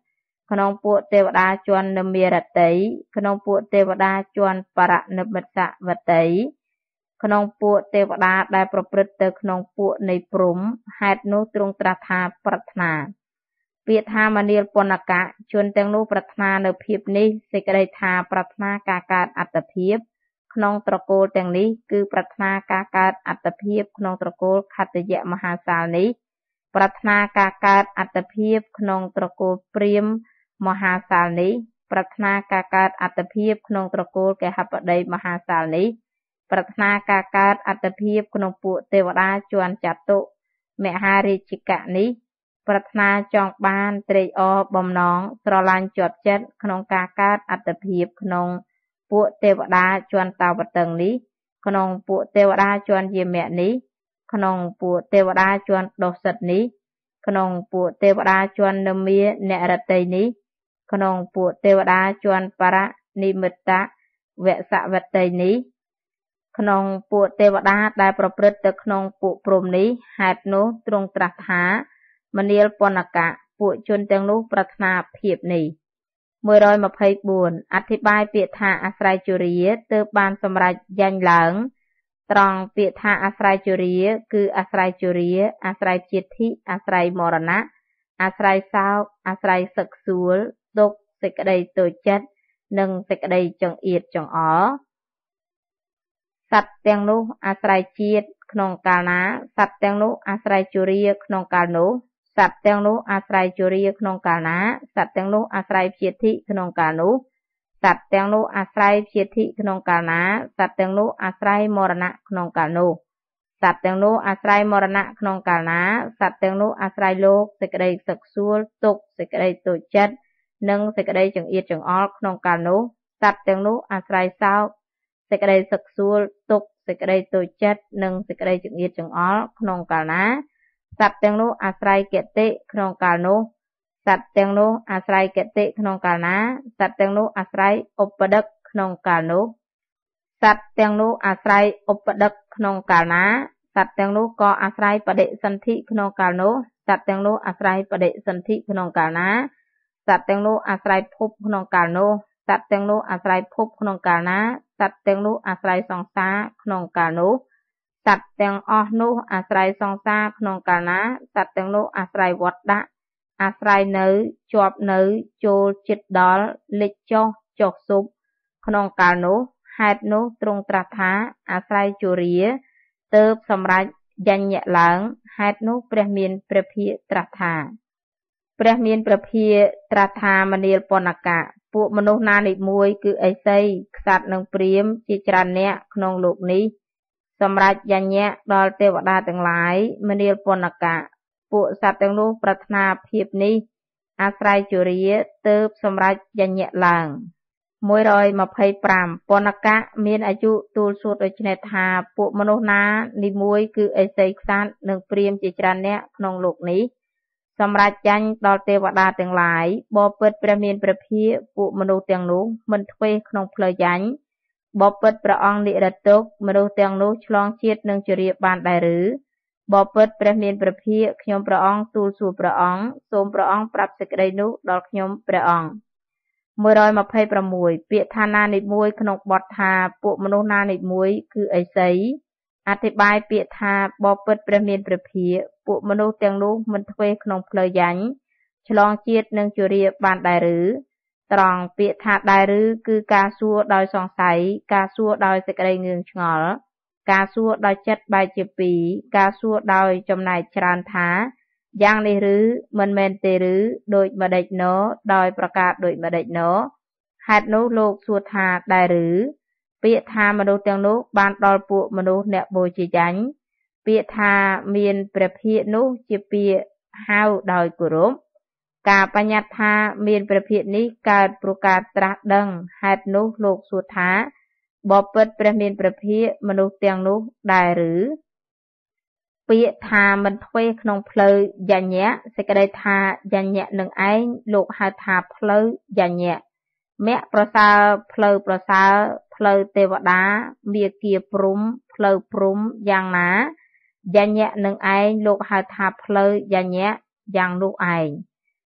Speaker 1: ក្នុងពួកទេវតាជាន់និមិរតីក្នុងពួកទេវតាជាន់បរនិមិត្តវតីក្នុងពួកទេវតាដែលប្រព្រឹត្តទៅក្នុងពួកនៃព្រំហេតុនោះទ្រង់ត្រាស់ថាប្រាថ្នាពាក្យថាមនាលពនកៈជនទាំងនោះប្រាថ្នានៅភាពនេះសេចក្តីថាប្រាថ្នាការកើតអត្តភាពក្នុងត្រកូលទាំងនេះគឺប្រាថ្នាការកើតអត្តភាពក្នុងត្រកូលខត្តយៈមហាសាលនេះប្រាថ្នាការកើតអត្តភាពក្នុងត្រកូលព្រាហ្មណ៍មហាសាលនេះប្រាថ្នាការកើតអត្តភាពក្នុងត្រកូលកេហបតីមហាសាលនេះប្រាថ្នាការកើតអត្តភាពក្នុងពួកទេវតាជាន់ចតុមហារាជិកៈនេះប្រាថ្នាចង់បានត្រេកអរបំណងស្រឡាញ់ជាប់ចិត្តក្នុងការកើតអត្តភាពក្នុងពួកទេវតាជាន់តាវតឹងនេះក្នុងពួកទេវតាជាន់យាមៈនេះក្នុងពួកទេវតាជាន់ដុសិតនេះក្នុងពួកទេវតាជាន់នមានរតីនេះក្នុងពួកទេវតាជាន់បរនិមិត្តវសវតីនេះក្នុងពួកទេវតាដែលប្រព្រឹត្តទៅក្នុងពួកព្រំនេះហេតុនោះទ្រង់ត្រាស់ថាមនាលពនកៈពួកជនទាំងនោះប្រាថ្នាភាពនេះមួយរយម្ភៃបួនអធិប្បាយពាក្យថាអាស្រ័យជរាទើបបានសម្រេចយ៉ាញ់ឡើងត្រង់ពាក្យថាអាស្រ័យជរាគឺអាស្រ័យជរាអាស្រ័យជាតិធិអាស្រ័យមរណៈអាស្រ័យសោកអាស្រ័យសឹកសួលទុក្ខសេចក្តីតូចចិត្តនិងសេចក្តីចង្អៀតចង្អល់សត្វទាំងនោះអាស្រ័យជាតិក្នុងកាលណាសត្វទាំងនោះអាស្រ័យជរាក្នុងកាលនោះសត្វទាំងនោះអាស្រ័យជរាក្នុងកាលណាសត្វទាំងនោះអាស្រ័យជាតិធិក្នុងកាលនោះសត្វទាំងនោះអាស្រ័យជាតិធិក្នុងកាលណាសត្វទាំងនោះអាស្រ័យមរណៈក្នុងកាលនោះសត្វទាំងនោះអាស្រ័យមរណៈក្នុងកាលណាសត្វទាំងនោះអាស្រ័យលោកសេចក្តីសឹកសួលទុក្ខសេចក្តីតូចចិត្តនិងសេចក្តីចង្អៀតចង្អល់ក្នុងកាលនោះសត្វទាំងនោះអាស្រ័យសោកសេចក្តីសឹកសួលទុក្ខសេចក្តីតូចចិត្តនិងសេចក្តីចង្អៀតចង្អល់ក្នុងកាលណាសត្វទាំងនោះអាស្រ័យគតិក្នុងកាលនោះសត្វទាំងនោះអាស្រ័យគតិក្នុងកាលណាសត្វទាំងនោះអាស្រ័យឧបដឹកក្នុងកាលនោះសត្វទាំងនោះអាស្រ័យឧបដឹកក្នុងកាលណាសត្វទាំងនោះក៏អាស្រ័យបដិសន្ធិក្នុងកាលនោះសត្វទាំងនោះអាស្រ័យបដិសន្ធិក្នុងកាលណាសត្វទាំងនោះអាស្រ័យភពក្នុងកាលនោះសត្វទាំងនោះអាស្រ័យភពក្នុងកាលណាសត្វទាំងនោះអាស្រ័យសង្សារក្នុងកាលនោះសត្វទាំងអស់នោះអាស្រ័យសង្សារក្នុងកាលណាសត្វទាំងនោះអាស្រ័យវត្តដាក់អាស្រ័យនៅជាប់នៅចូលចិត្តដល់លិចចុះចុះស៊ប់ក្នុងកាលនោះហេតុនោះទ្រង់ត្រាស់ថាអាស្រ័យជរាទើបសម្រេចយ៉ាញ់ឡើងហេតុនោះព្រះមានព្រះភិក្ខត្រាស់ថាព្រះមានព្រះភិក្ខត្រាស់ថាមនាលពនកៈពួកមនុស្សណានិមួយគឺឥសីក្សត្រនិងព្រាហ្មណ៍ជាច្រើនអ្នកក្នុងលោកនេះសម្រាប់យ៉ាញ់ដល់ទេវតាទាំងឡាយមនាលពនកៈពួកសត្វទាំងនោះប្រាថ្នាភាពនេះអាស្រ័យជរាទើបសម្រេចយ៉ាញ់ឡើងមួយរយម្ភៃប្រាំពនកៈមានអាយុទូលសួរដូច្នេះថាពួកមនុស្សណានិមួយគឺឥសីក្សត្រនិងព្រាហ្មណ៍ជាច្រើនអ្នកក្នុងលោកនេះសម្រាប់ចាញ់ដល់ទេវតាទាំងឡាយបបិទ្ធព្រះមានព្រះភិក្ខពួកមនុស្សទាំងនោះមិនធ្វេសក្នុងផ្លូវយ៉ាញ់បបិទ្ធព្រះអង្គនិរទុក្ខមនុស្សទាំងនោះឆ្លងជាតិនឹងជរាបានដែរឬបបិទ្ធព្រះមានព្រះភិក្ខខ្ញុំព្រះអង្គទូលសួរព្រះអង្គសូមព្រះអង្គប្រាប់សេចក្តីនោះដល់ខ្ញុំព្រះអង្គមួយរយម្ភៃប្រាំមួយពាក្យថាណានិមួយក្នុងបទថាពួកមនុស្សណានិមួយគឺឥសីអធិប្បាយពាក្យថាបបិទ្ធព្រះមានព្រះភិក្ខពួកមនុស្សទាំងនោះមិនធ្វេសក្នុងផ្លូវយ៉ាញ់ឆ្លងជាតិនឹងជរាបានដែរឬត្រង់ពាក្យថាដែរឬគឺការសួរដោយសង្ស័យការសួរដោយសេចក្តីងឿងឆ្ងល់ការសួរដោយចិត្តបែកជាពីរការសួរដោយចំណែកច្រើនថាយ៉ាងនេះឬមិនមែនទេឬដូចម្ដេចណដោយប្រការដូចម្ដេចណហេតុនោះលោកសួរថាដែរឬពាក្យថាមនុស្សទាំងនោះបានដល់ពួកមនុស្សអ្នកបូជាយ៉ាញ់ពាក្យថាមានព្រះភិក្ខនោះជាពាក្យហៅដោយគោរពការបញ្ញត្តិថាមានព្រះភិក្ខនេះកើតព្រោះការត្រាស់ដឹងហេតុនោះលោកសួរថាបបិទ្ធព្រះមានព្រះភិក្ខមនុស្សទាំងនោះដែរឬពាក្យថាមិនធ្វេសក្នុងផ្លូវយ៉ាញ់សេចក្តីថាយ៉ាញ់នឹងឯងលោកហៅថាផ្លូវយ៉ាញ់មគ្គប្រសើរផ្លូវប្រសើរផ្លូវទេវតាមាគាព្រំផ្លូវព្រំយ៉ាងណាយ៉ាញ់នឹងឯងលោកហៅថាផ្លូវយ៉ាញ់យ៉ាងនោះឯង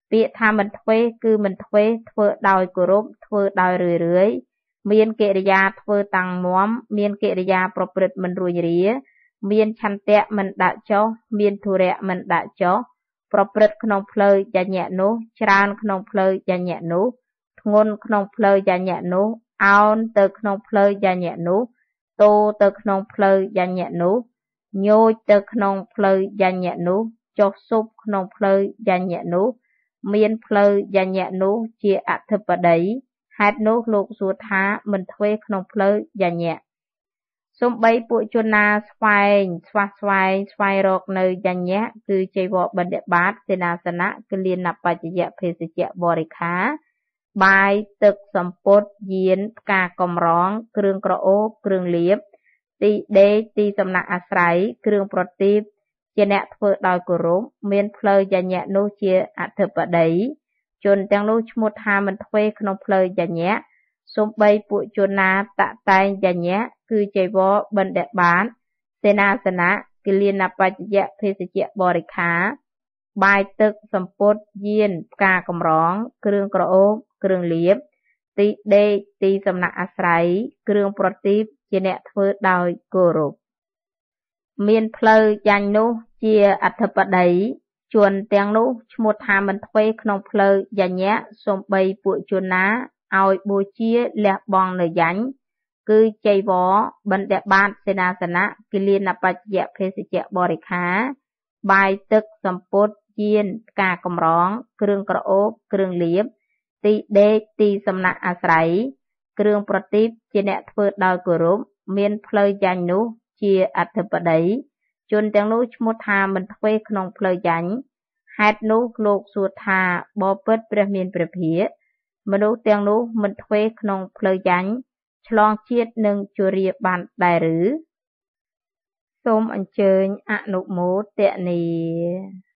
Speaker 1: Bịa tha mình thuê cứ mình thuê thơ đòi cổ rộp thơ đòi rưỡi rưỡi. Miên kệ ra thơ tăng móm, miên kệ raប្រព្រឹត្តមិនរួញរាមានឆន្ទៈមិនដាក់ចុះមានធុរៈមិនដាក់ចុះប្រព្រឹត្តក្នុងផ្លូវយញ្ញៈនោះច្រើនក្នុងផ្លូវយញ្ញៈនោះធ្ងន់ក្នុងផ្លូវយញ្ញៈនោះអោនទៅក្នុងផ្លូវយញ្ញៈនោះតូទៅក្នុងផ្លូវយញ្ញៈនោះញូចទៅក្នុងផ្លូវយញ្ញៈនោះចុះស៊ុបក្នុងផ្លូវយញ្ញៈនោះមានផ្លូវយញ្ញៈនោះជាអធិបតីហេតុនោះលោកសួរថាមិនធ្វេក្នុងផ្លូវយញ្ញៈសំបីពួកជនណាស្វែងស្វះស្វែងស្វែងរកនៅយញ្ញៈគឺចៃវរបណ្ឌបាតសេនាសនៈគលានបច្ចយៈភេសជ្ជៈបរិខាបាយទឹកសម្ពុតយានផ្កាកំរងគ្រឿងក្រអូបគ្រឿងលាបទីដេកទីសំណាក់អាស្រ័យគ្រឿងប្រទីបជាអ្នកធ្វើដោយគោរពមានផ្លូវយញ្ញៈនោះជាអធិបតីជនទាំងនោះឈ្មោះថាមិនធ្វេក្នុងផ្លូវយញ្ញៈសូម្បីពួកជនណាតតែងយញ្ញៈគឺចៃវរបណ្ឌបាតសេនាសនៈគលានបច្ចយៈភេសជ្ជៈបរិខាបាយទឹកសម្ពុតយានផ្កាកំរងគ្រឿងក្រអូបគ្រឿងលាបទីដេកទីសំណាក់អាស្រ័យគ្រឿងប្រទីបជាអ្នកធ្វើដោយគោរពមានផ្លូវយ៉ាញ់នោះជាអធិបតីជនទាំងនោះឈ្មោះថាមិនធ្វេក្នុងផ្លូវយញ្ញៈសូម្បីពួកជនណាឲ្យបូជាលះបង់នៅយ៉ាញ់គឺចៃវរបណ្ឌបាតសេនាសនៈគលានបច្ចយៈភេសជ្ជៈបរិខាបាយទឹកសម្ពុតយានផ្កាកំរងគ្រឿងក្រអូបគ្រឿងលាបទីដេកទីសំណាក់អាស្រ័យគ្រឿងប្រទីបជាអ្នកធ្វើដោយគោរពមានផ្លូវយ៉ាញ់នោះជាអធិបតីជនទាំងនោះឈ្មោះថាមិនធ្វេក្នុងផ្លូវយ៉ាញ់ហេតុនោះលោកសួរថាបបិទ្ធព្រះមានព្រះភិក្ខមនុស្សទាំងនោះមិនធ្វេក្នុងផ្លូវយ៉ាញ់ឆ្លងជាតិនឹងជរាបានដែរឬសូមអញ្ជើញអនុមោទនា